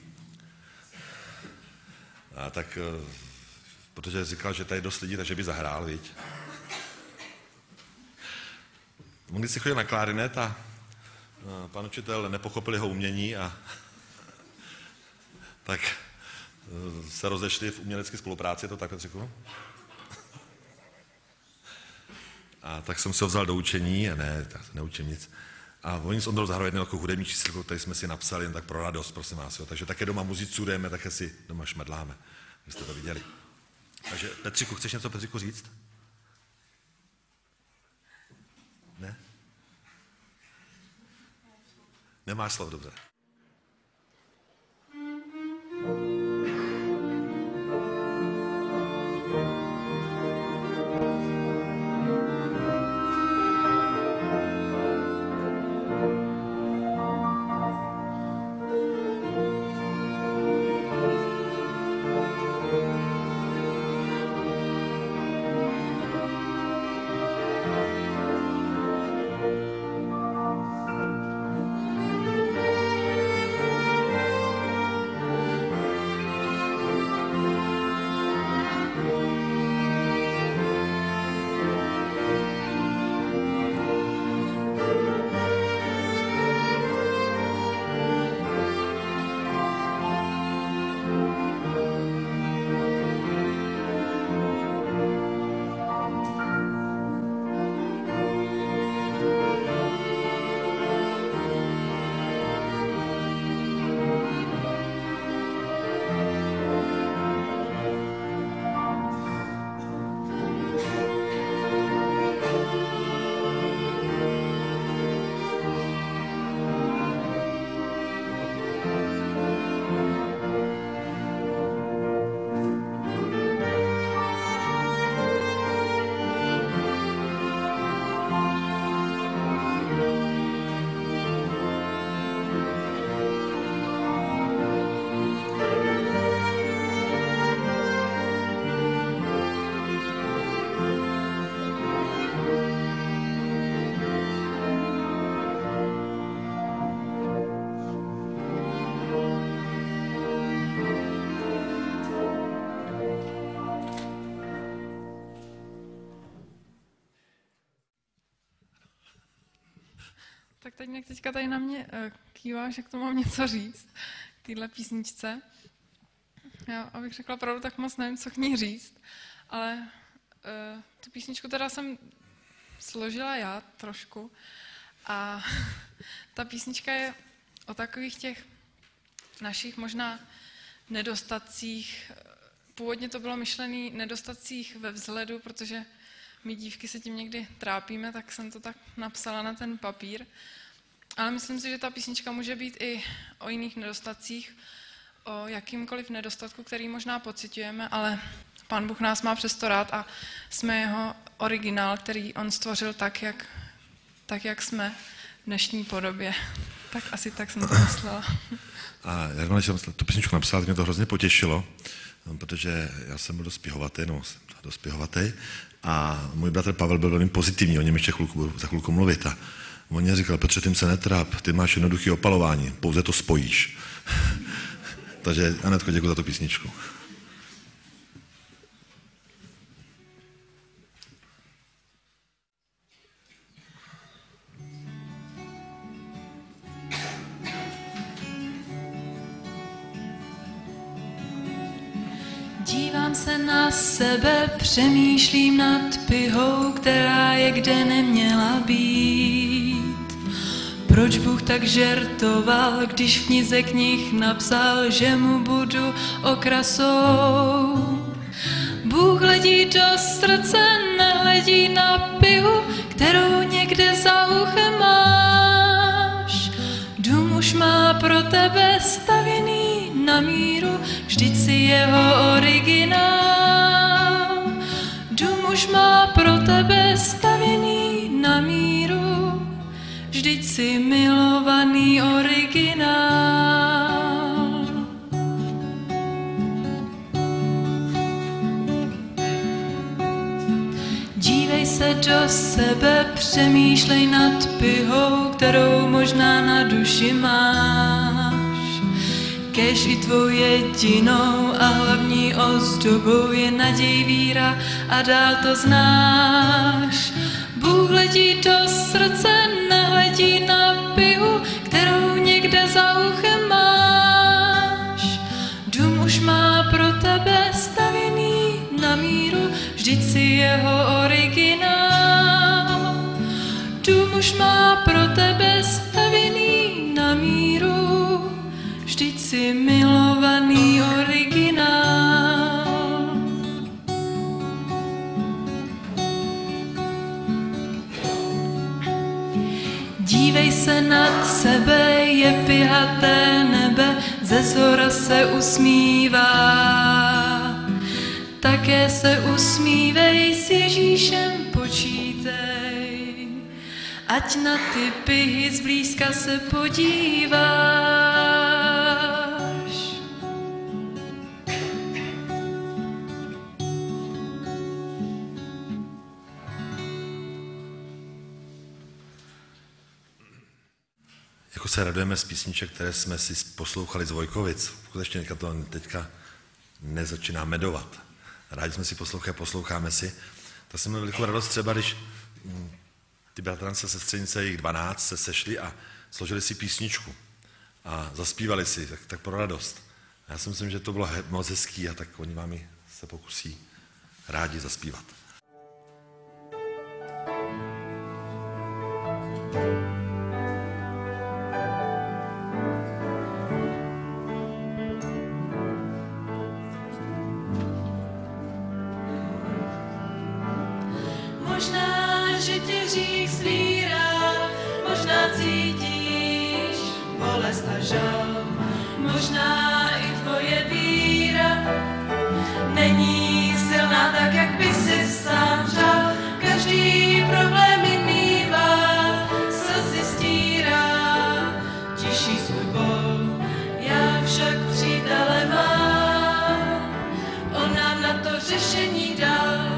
A tak, protože říkal, že tady je dost lidí, takže by zahrál, viď? On když si chodil na klarinet a pan učitel nepochopil jeho umění a tak se rozešli v umělecké spolupráci, to tak, Petřiku? A tak jsem se ho vzal do učení, a ne, tak neučím nic. A oni s Ondrou zahrali jednou jako hudební číslo, který jsme si napsali jen tak pro radost, prosím vás. Jo. Takže také doma muzicujeme, také si doma šmedláme. Vy jste to viděli. Takže Petříku, chceš něco Petříku říct? Ne? Nemáš slov, dobře. Tak teď mě teďka tady na mě kývá, že k tomu mám něco říct, k téhle písničce. Já, abych řekla pravdu, tak moc nevím, co k ní říct, ale uh, tu písničku teda jsem složila já trošku a ta písnička je o takových těch našich možná nedostatcích. Původně to bylo myšlený nedostatcích ve vzhledu, protože my dívky se tím někdy trápíme, tak jsem to tak napsala na ten papír. Ale myslím si, že ta písnička může být i o jiných nedostatcích, o jakýmkoliv nedostatku, který možná pociťujeme, ale Pán Bůh nás má přesto rád a jsme jeho originál, který on stvořil tak, jak, tak, jak jsme v dnešní podobě. Tak asi tak jsem to myslela. A jak jsem tu písničku napsal, mě to hrozně potěšilo, protože já jsem byl dost pihovatý, no, dost pihovatý, a můj bratr Pavel byl velmi pozitivní, o něm ještě chvilku, za chvilku mluvit. A on mě říkal, Petře, tím se netráp, ty máš jednoduchý opalování, pouze to spojíš. Takže Anetko, děkuji za tu písničku. Dívám se na sebe, přemýšlím nad pihou, která je kde neměla být. Proč Bůh tak žertoval, když v knize knih napsal, že mu budu okrasou? Bůh hledí do srdce, nehledí na pihu, kterou někde za uchem máš. Dům už má pro tebe stavěný na míru, vždyť si jeho originál. Dům už má pro tebe stavěný na míru, vždyť si milovaný originál. Dívej se do sebe, přemýšlej nad pihou, kterou možná na duši máš. Kéž i tvou jedinou a hlavní ozdobou je naděj, víra a dál to znáš. Bůh hledí do srdce, nehledí na pihu, kterou někde za uchem máš. Dům už má pro tebe stavěný na míru, vždyť si jeho originál. Dům už má pro tebe stavěný nad sebe je pihaté nebe, ze zhora se usmívá. Také se usmívej, s Ježíšem počítej, ať na ty pihy zblízka se podíváš. Jako se radujeme z písniček, které jsme si poslouchali z Vojkovic. Skutečně to teďka nezačíná medovat. Rádi jsme si poslouchali, posloucháme si. Tak jsme měli velikou radost třeba, když ty bratrance, sestřenice, jich dvanáct, se sešli a složili si písničku a zaspívali si, tak, tak pro radost. A já si myslím, že to bylo moc hezký a tak oni vám se pokusí rádi zaspívat. Možná, že tě hřích svírá, možná cítíš bolest a žal, možná i tvoje víra není silná tak, jak by si sám přál. Každý problém mívá, slzy stírá, tiší svůj bol. Já však přítele mám, on nám na to řešení dal.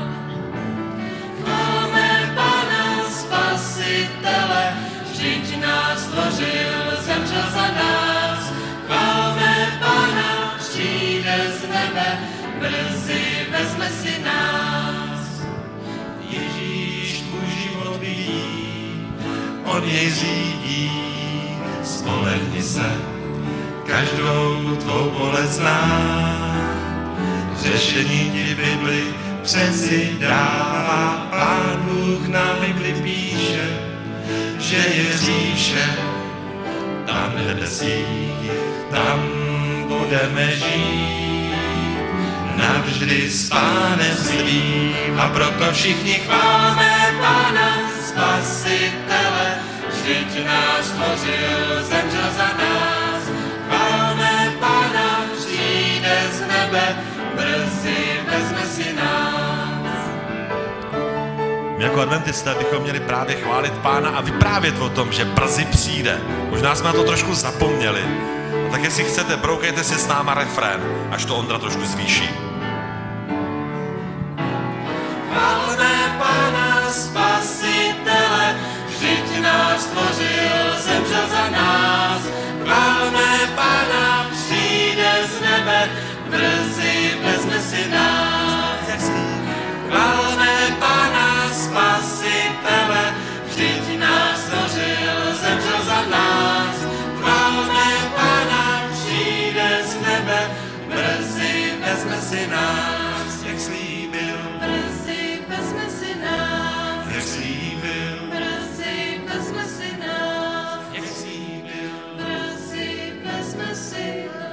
Vždyť nás stvořil, zemřel za nás. Chválme Pána, přijde z nebe, brzy vezme si nás. Ježíš tvůj život vidí, on jej řídí, spolehni se, každou tvou bolest zná. Řešení ti v Bibli přeci dává, Pán Bůh na Bibli píše, že je říše, tam nebesích, tam budeme žít, navždy s Pánem svým. A proto všichni chválme Pána, Spasitele, vždyť nás stvořil, zemřel za nás. Chválme Pána, přijde z nebe, brzy vezme si nás. My jako adventisté bychom měli právě chválit Pána a vyprávět o tom, že brzy přijde. Možná jsme na to trošku zapomněli. A tak jestli chcete, broukejte si s náma refrén, až to Ondra trošku zvýší. Chválme Pána, Spasitele, vždyť nás stvořil, zemřel za nás. Chválme Pána, přijde z nebe, brzy vezme si nás. Chválme Pána, Spasitele, vždyť nás stvořil, zemřel za nás. Chválme Pána, přijde z nebe, brzy vezme si nás. Jak slíbil, Brzy vezme si nás. jak slíbil, Brzy vezme si nás. jak slíbil. Brzy vezme si nás.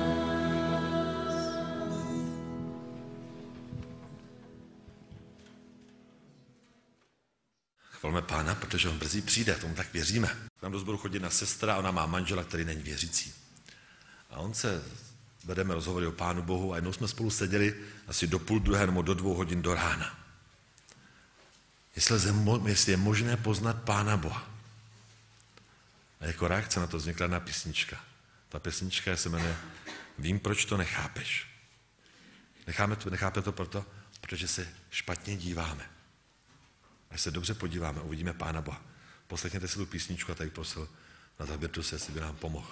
Chvalme Pána, protože on brzy přijde, tomu tak věříme. K nám do sboru chodí jedna sestra, ona má manžela, který není věřící. A on se, vedeme rozhovory o Pánu Bohu a jednou jsme spolu seděli asi do půl druhé nebo do dvou hodin do rána. Jestli, jestli je možné poznat Pána Boha. A jako reakce na to vznikla jedna písnička. Ta písnička se jmenuje Vím, proč to nechápeš. Necháme to, nechápe to proto, protože se špatně díváme. Až se dobře podíváme, uvidíme Pána Boha. Poslechněte si tu písničku a tady prosil na Tabirtuse, jestli by nám pomohl.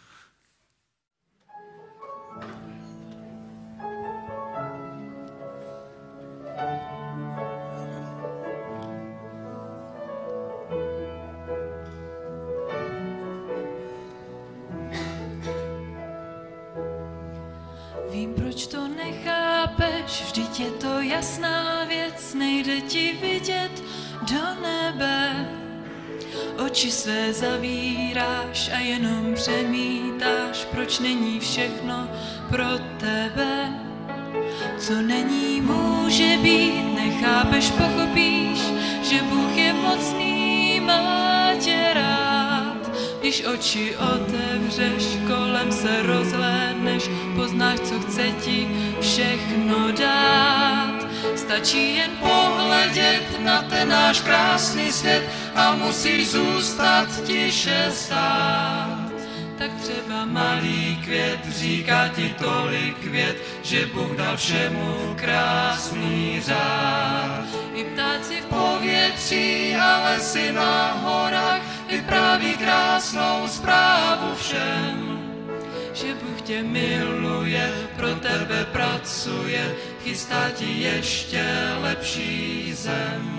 Vím, proč to nechápeš, vždyť je to jasná věc, nejde ti vidět do nebe. Oči své zavíráš a jenom přemítáš, proč není všechno pro tebe. Co není, může být, nechápeš, pochopíš, že Bůh je mocný, má tě rád. Když Když oči otevřeš, kolem se rozhlédneš, poznáš, co chce ti všechno dát. Stačí jen pohledět na ten náš krásný svět a musíš zůstat tiše stát. Tak třeba malý květ říká ti tolik vět, že Bůh dal všemu krásný řád. I ptáci v povětří a lesy na horách vypráví krásnou zprávu všem, že Bůh tě miluje, pro tebe pracuje, chystá ti ještě lepší zem.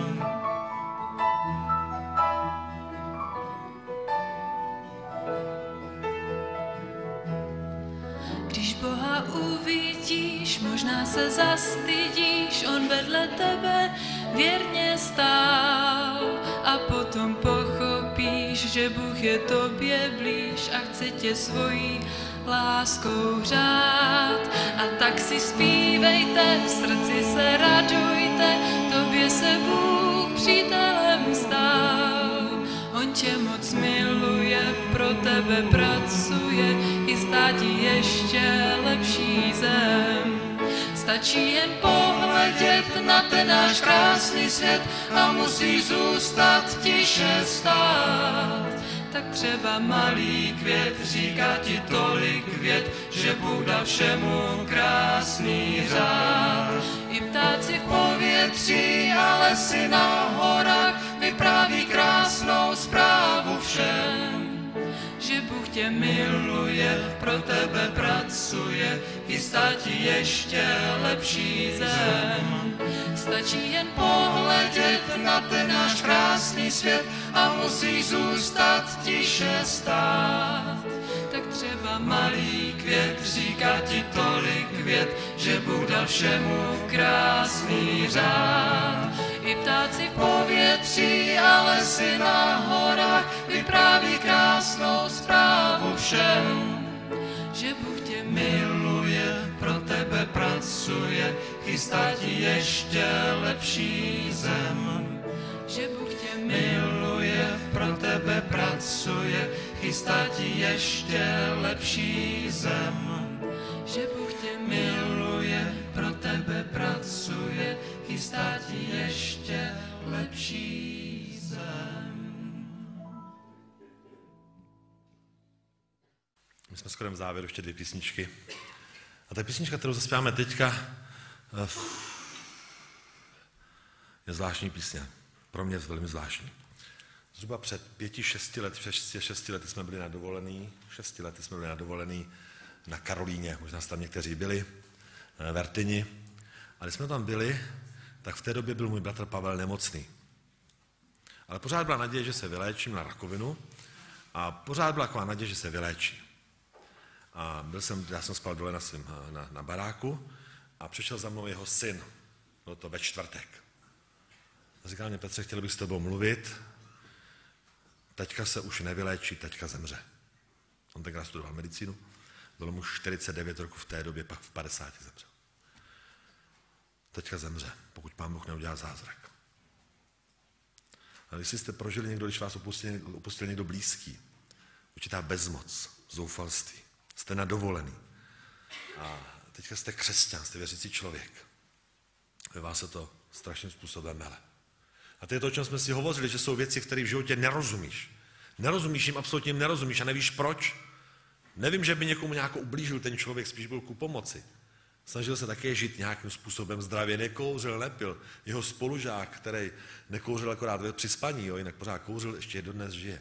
Když Boha uvidíš, možná se zastydíš, on vedle tebe věrně stál a potom pochopíš, že Bůh je tobě blíž a chce tě svojí láskou řád. A tak si zpívejte, v srdci se radujte, tobě se Bůh přítelem stal. On tě moc miluje, pro tebe pracuje, chystá ti ještě lepší zem. Stačí jen pohledět na ten náš krásný svět a musí zůstat tiše stát. Tak třeba malý květ říká ti tolik vět, že Bůh dal všemu krásný řád. I ptáci v povětří a lesy na horách vypráví krásnou zprávu všem, že Bůh tě miluje, pro tebe pracuje, chystá ti ještě lepší zem. Stačí jen pohledět na ten náš krásný svět a musí zůstat tiše stát. Tak třeba malý květ říká ti tolik vět, že Bůh dal všemu krásný řád. I ptáci v povětří a lesy na horách vypráví krásnou zprávu všem, že Bůh tě miluje, pro tebe pracuje, chystá ti ještě lepší zem. Že Bůh tě miluje, pro tebe pracuje, chystá ti ještě lepší zem. Že Bůh tě miluje, pro tebe pracuje, chystá ti ještě lepší zem. My jsme skoro v závěru, ještě dvě písničky. A ta písnička, kterou zaspíváme teďka, je zvláštní písně. Pro mě je velmi zvláštní. Zhruba před pěti, šesti lety, šesti, šesti lety jsme byli na dovolený, šesti lety jsme byli na dovolený na Karolíně, možná tam někteří byli, v Vertyni. A když jsme tam byli, tak v té době byl můj bratr Pavel nemocný. Ale pořád byla naděje, že se vyléčím na rakovinu a pořád byla taková naděje, že se vyléčí. A byl jsem, já jsem spal dole na, svým, na, na baráku a přišel za mnou jeho syn. Bylo to ve čtvrtek. A říkal mě, Petře, chtěl bych s tebou mluvit. Teďka se už nevyléčí, teďka zemře. On tenkrát studoval medicínu. Bylo mu čtyřicet devět roků v té době, pak v padesáti zemřel. Teďka zemře, pokud Pán Bůh neudělá zázrak. A když jste prožili někdo, když vás opustil, opustil někdo blízký, určitá bezmoc, zoufalství, jste na dovolený a teďka jste křesťan, jste věřící člověk, ve vás se to strašným způsobem mele. A to je to, o čem jsme si hovořili, že jsou věci, které v životě nerozumíš. Nerozumíš jim, absolutně jim nerozumíš a nevíš proč. Nevím, že by někomu nějak ublížil ten člověk, spíš byl ku pomoci. Snažil se také žít nějakým způsobem zdravě, nekouřil, nepil. Jeho spolužák, který nekouřil akorát při spaní, jo, jinak pořád kouřil, ještě dodnes žije.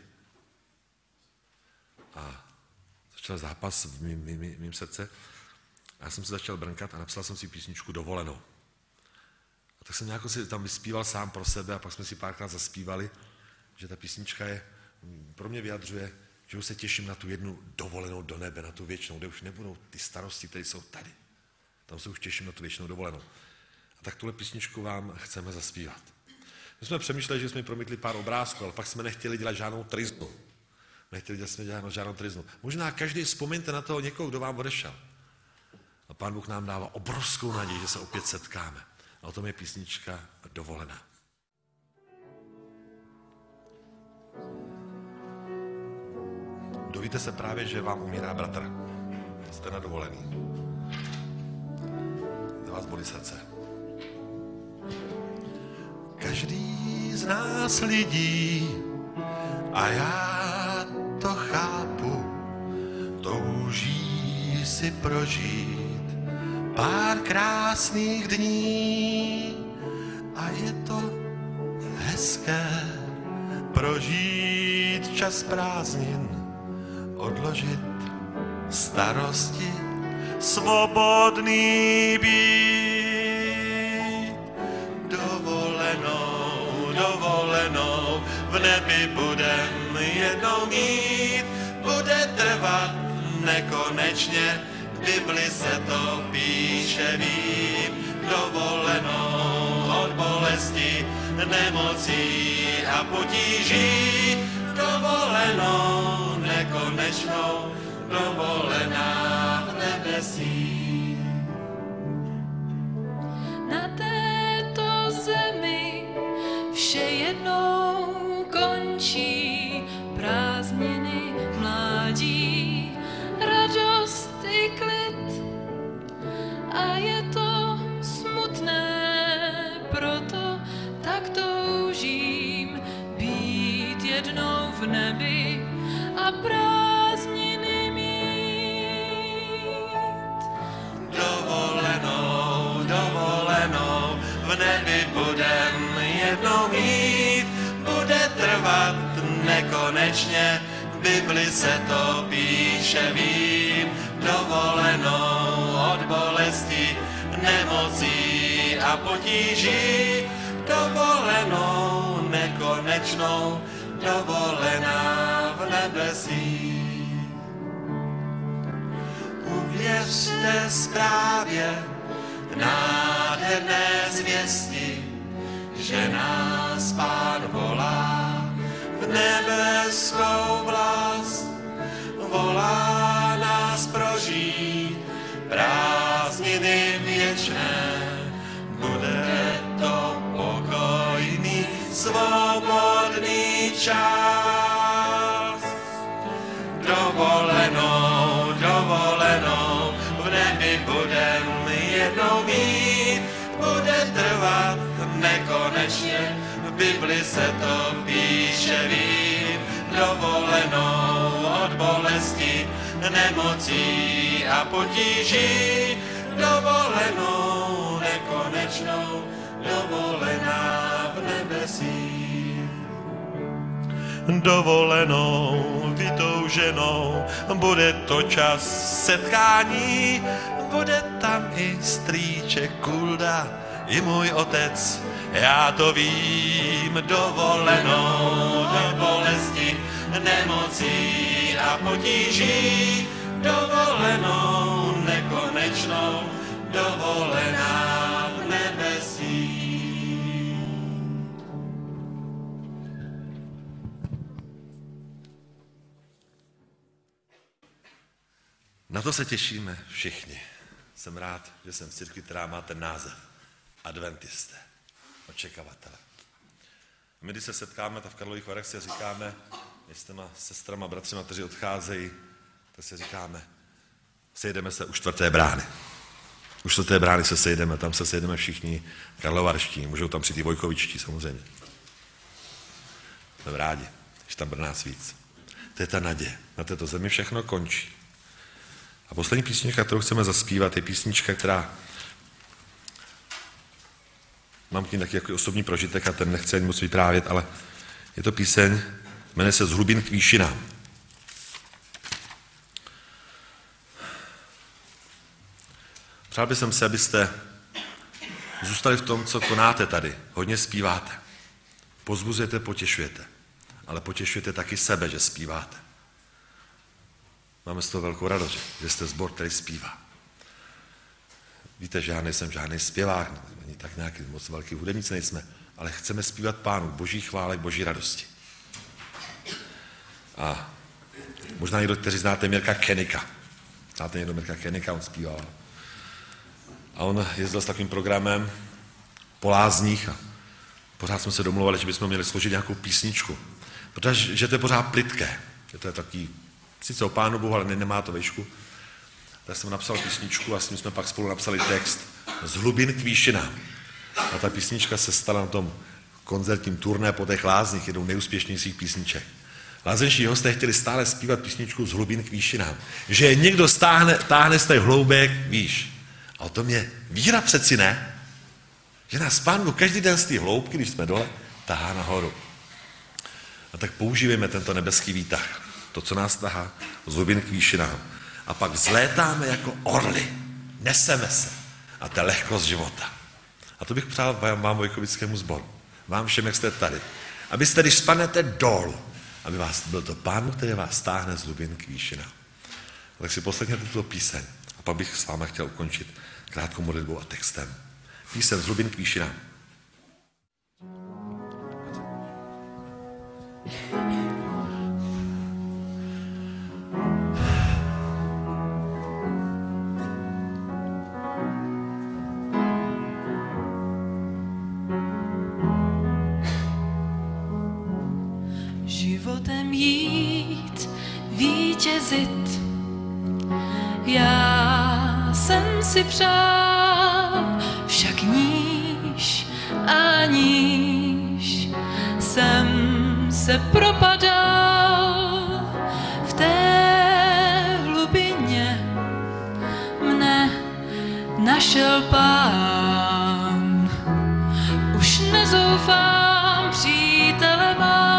A začal zápas v mým, mým, mým srdce. A já jsem se začal brnkat a napsal jsem si písničku Dovolenou. A tak jsem nějak si tam vyspíval sám pro sebe a pak jsme si párkrát zaspívali, že ta písnička je, pro mě vyjadřuje, že už se těším na tu jednu dovolenou do nebe, na tu věčnou, kde už nebudou ty starosti, které jsou tady. Tam se už těším na tu věčnou dovolenou. A tak tuhle písničku vám chceme zaspívat. My jsme přemýšleli, že jsme promítli pár obrázků, ale pak jsme nechtěli dělat žádnou triznu. Nechtěli dělat jsme dělat žádnou triznu. Možná každý vzpomeňte na toho někoho, kdo vám odešel. A Pán Bůh nám dává obrovskou naději, že se opět setkáme. A o tom je písnička Dovolená. Dovíte se právě, že vám umírá bratr. Jste na dovolený. Za vás bolí srdce. Každý z nás lidí, a já to chápu, touží si prožít pár krásných dní a je to hezké prožít čas prázdnin, odložit starosti, svobodný být. Dovolenou, dovolenou v nebi budem jednou mít, bude trvat nekonečně, v Bibli se to píše, vím. Dovolenou od bolesti, nemocí a potíží, dovolenou nekonečnou, dovolená v nebesích. Na této zemi vše jednou končí, prázdniny, mládí, radost i klid. A je to smutné, proto tak toužím být jednou v nebi a prázdniny mít. Dovolenou, dovolenou v nebi budem jednou mít, bude trvat nekonečně, v Bibli se to píše, vím. Dovolenou od bolesti, nemocí a potíží, dovolenou nekonečnou, dovolená v nebesích. Uvěřte zprávě nádherné zvěsti, že nás Pán volá v nebeskou vlast, volá nás prožít prázdniny věčné. Bude to pokojný, svobodný čas. Dovolenou, dovolenou v nebi budem jednou mít, bude trvat nekonečně, v Bibli se to píše, vím. Dovolenou od bolesti, nemocí a potíží, dovolenou nekonečnou, dovolená v nebesích. Dovolenou, vytouženou, bude to čas setkání, bude tam i strýček Kulda, i můj otec, já to vím. Dovolenou do bolesti, nemocí a potíží, dovolenou nekonečnou, dovolená v nebesích. Na to se těšíme všichni. Jsem rád, že jsem v církvi, která má ten název. Adventisté, očekavatelé. My, když se setkáme v Karlových Varech, si říkáme, s těma sestrama, bratřima, kteří odcházejí, tak si říkáme, sejdeme se u čtvrté brány. U čtvrté brány se sejdeme, tam se sejdeme všichni karlovarští, můžou tam přijít i vojkovičtí samozřejmě. Jsme rádi, když tam bude nás víc. To je ta naděje. Na této zemi všechno končí. A poslední písnička, kterou chceme zaspívat, je písnička, která mám k ní taky jako osobní prožitek a ten nechci ani moc vyprávět, ale je to píseň, jmenuje se Z hlubin k výšinám. Přál bych se, abyste zůstali v tom, co konáte tady. Hodně zpíváte. Pozbuzujete, potěšujete. Ale potěšujete taky sebe, že zpíváte. Máme z toho velkou radost, že jste sbor, který zpívá. Víte, že já nejsem žádný zpěvák, ani tak nějaký moc velký hudebníci nejsme, ale chceme zpívat Pánu boží chválek, boží radosti. A možná někdo, kteří znáte Mirka Kenika. Znáte někdo Mirka Kenika, on zpíval. A on jezdil s takovým programem po lázních a pořád jsme se domluvali, že bychom měli složit nějakou písničku. Protože že to je pořád plytké, že to je takový Sice o Pánu Bohu, ale nemá to výšku. Tak jsem napsal písničku a s ním jsme pak spolu napsali text Z hlubin k výšinám. A ta písnička se stala na tom koncertním turné po těch lázních, jednou nejúspěšnějších písniček. Lázeňští hosté chtěli stále zpívat písničku Z hlubin k výšinám. Že je někdo stáhne, táhne z těch hloubek výš. A o tom je víra přeci ne. Že nás Pán Bůh každý den z té hloubky, když jsme dole, tahá nahoru. A tak používejme tento nebeský výtah. To, co nás tahá, z hlubin k výšinám. A pak vzlétáme jako orly. Neseme se. A to je lehkost života. A to bych přál vám Vojkovickému sboru. Vám všem, jak jste tady. Abyste, když spadnete dolů, aby vás, byl to Pán, který vás stáhne z hlubin k výšinám. Tak si poslechněte tuto píseň. A pak bych s váma chtěl ukončit krátkou modlitbou a textem. Píseň Z hlubin k výšinám. Životem jít, vítězit, já jsem si přál, však níž a níž jsem se propadal, v té hlubině mne našel Pán. Už nezoufám, přítele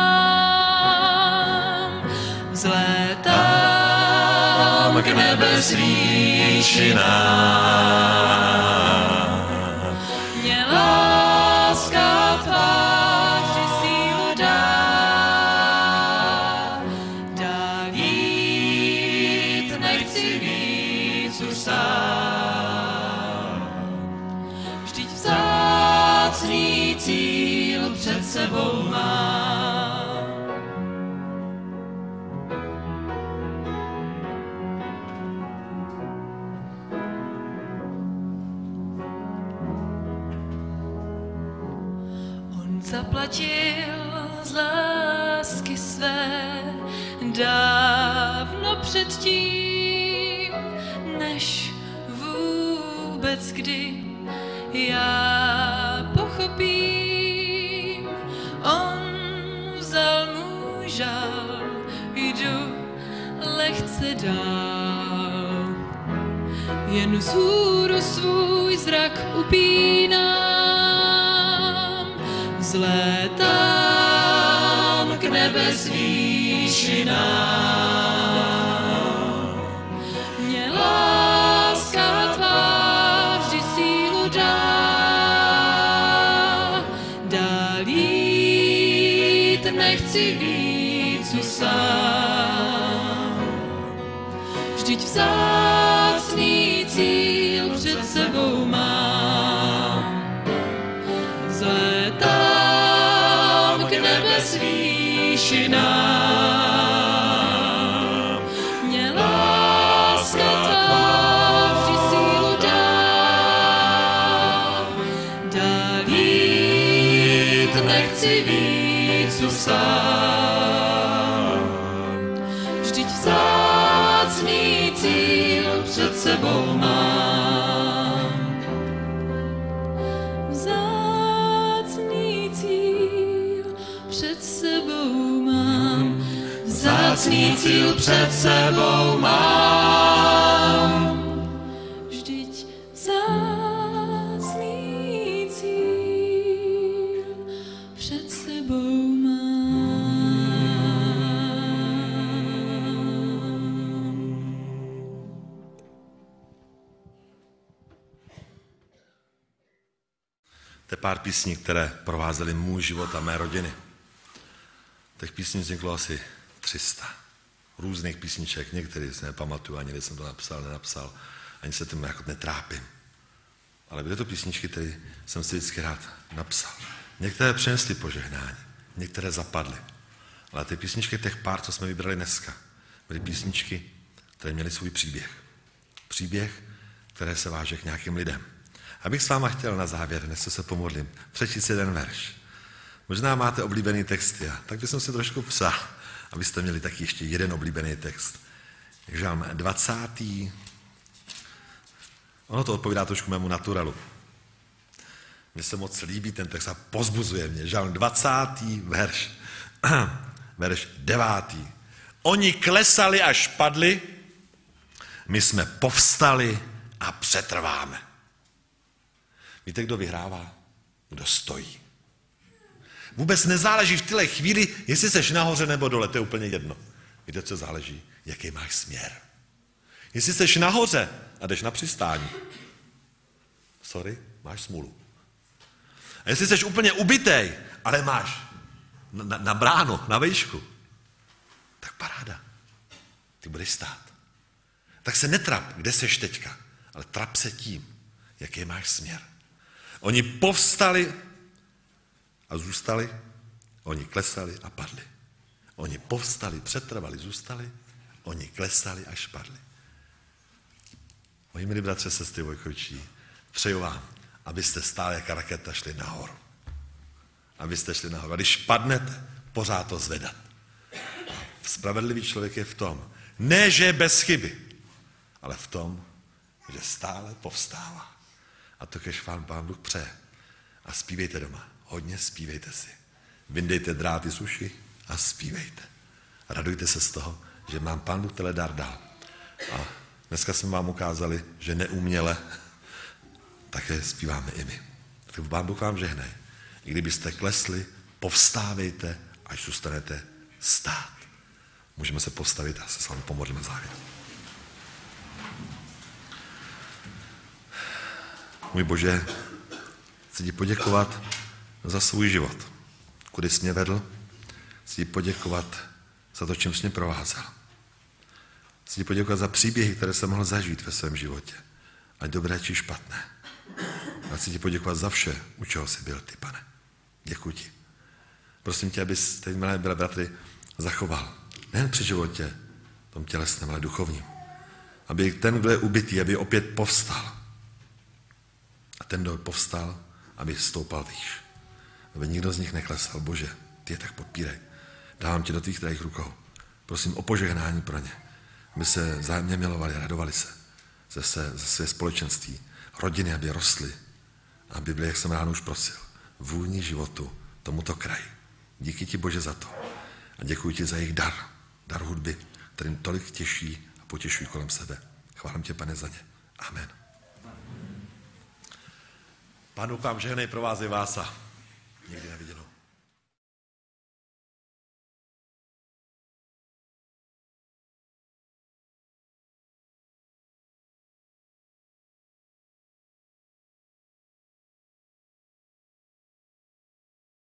mám, vzlétám k nebe výšinám. Mě láska tvá vždy sílu dá, dál jít nechci víc už sám. Vždyť vzácný cíl před sebou mám. Zaplatil z lásky své dávno předtím, než vůbec kdy já pochopím. On vzal můj žal, jdu lehce dál, jen vzhůru svůj zrak upínám. Vzlétám k nebes výšinám. Mě láska tvá vždy sílu dá, dál jít nechci víc už sám. Vždyť vzácný cíl před sebou mám. Vzlétám k nebes výšinám. Mě láska tvá vždy sílu dá, dál jít nechci víc už sám. Vždyť vzácný cíl před sebou mám. Vzácný cíl před sebou mám. Vzácný cíl před sebou mám. Vždyť vzácný cíl před sebou mám. To je pár písní, které provázely můj život a mé rodiny. Těch písní vzniklo asi tři sta. Různých písniček, některé si nepamatuju, ani když jsem to napsal, nenapsal, ani se tím jako netrápím. Ale byly to písničky, které jsem si vždycky rád napsal. Některé přinesly požehnání, některé zapadly. Ale ty písničky, těch pár, co jsme vybrali dneska, byly písničky, které měly svůj příběh. Příběh, které se váže k nějakým lidem. Abych s váma chtěl na závěr, než se pomodlím, přečíst jeden verš. Možná máte oblíbený texty, a tak bych si trošku psal, abyste měli taky ještě jeden oblíbený text. Žalm dvacátý. Ono to odpovídá trošku mému naturalu. Mně se moc líbí ten text a pozbuzuje mě. Žalm dvacátý verš, verš devátý. Oni klesali až padli, my jsme povstali a přetrváme. Víte, kdo vyhrává? Kdo stojí. Vůbec nezáleží v téhle chvíli, jestli seš nahoře nebo dole, to je úplně jedno. Víte, co záleží? Jaký máš směr. Jestli seš nahoře a jdeš na přistání, sorry, máš smůlu. A jestli seš úplně ubitej, ale máš na, na, na bránu, na vejšku, tak paráda. Ty budeš stát. Tak se netrap, kde seš teďka, ale trap se tím, jaký máš směr. Oni povstali a zůstali, oni klesali a padli. Oni povstali, přetrvali, zůstali, oni klesali až padli. Moji milí bratře, sestry, Vojkovičí, přeju vám, abyste stále jako raketa šli nahoru. Abyste šli nahoru. A když padnete, pořád to zvedat. A spravedlivý člověk je v tom, ne, že je bez chyby, ale v tom, že stále povstává. A to, když vám Pán Bůh přeje. A zpívejte doma. Hodně zpívejte si. Vyndejte dráty z uši a zpívejte. A radujte se z toho, že mám Pán Bůh tenhle dar dal. A dneska jsme vám ukázali, že neuměle také zpíváme i my. Tak Pán Bůh vám žehnej. I kdybyste klesli, povstávejte, až zůstanete stát. Můžeme se postavit a se s vámi pomodlíme závěr. Můj Bože, chci ti poděkovat za svůj život, kudy jsi mě vedl. Chci ti poděkovat za to, čím jsi mě provázel. Chci ti poděkovat za příběhy, které jsem mohl zažít ve svém životě. Ať dobré či špatné. A chci ti poděkovat za vše, u čeho jsi byl ty, Pane. Děkuji ti. Prosím tě, abys teď, milé bratry, zachoval. Nejen při životě, tom tělesném, ale duchovním. Aby ten, kdo je ubitý, aby opět povstal. A ten, kdo povstal, aby stoupal výš. Aby nikdo z nich neklesal. Bože, ty je tak podpírej. Dávám tě do tvých drahých rukou. Prosím o požehnání pro ně. Aby se vzájemně milovali, radovali se ze, se, ze své společenství. Rodiny, aby rostly. Aby byly, jak jsem ráno už prosil, vůni životu tomuto kraji. Díky ti, Bože, za to. A děkuji ti za jejich dar. Dar hudby, kterým tolik těší a potěšují kolem sebe. Chválím tě, Pane, za ně. Amen. Pánu vám žehnej, provázej vás a nikdy neviděnou.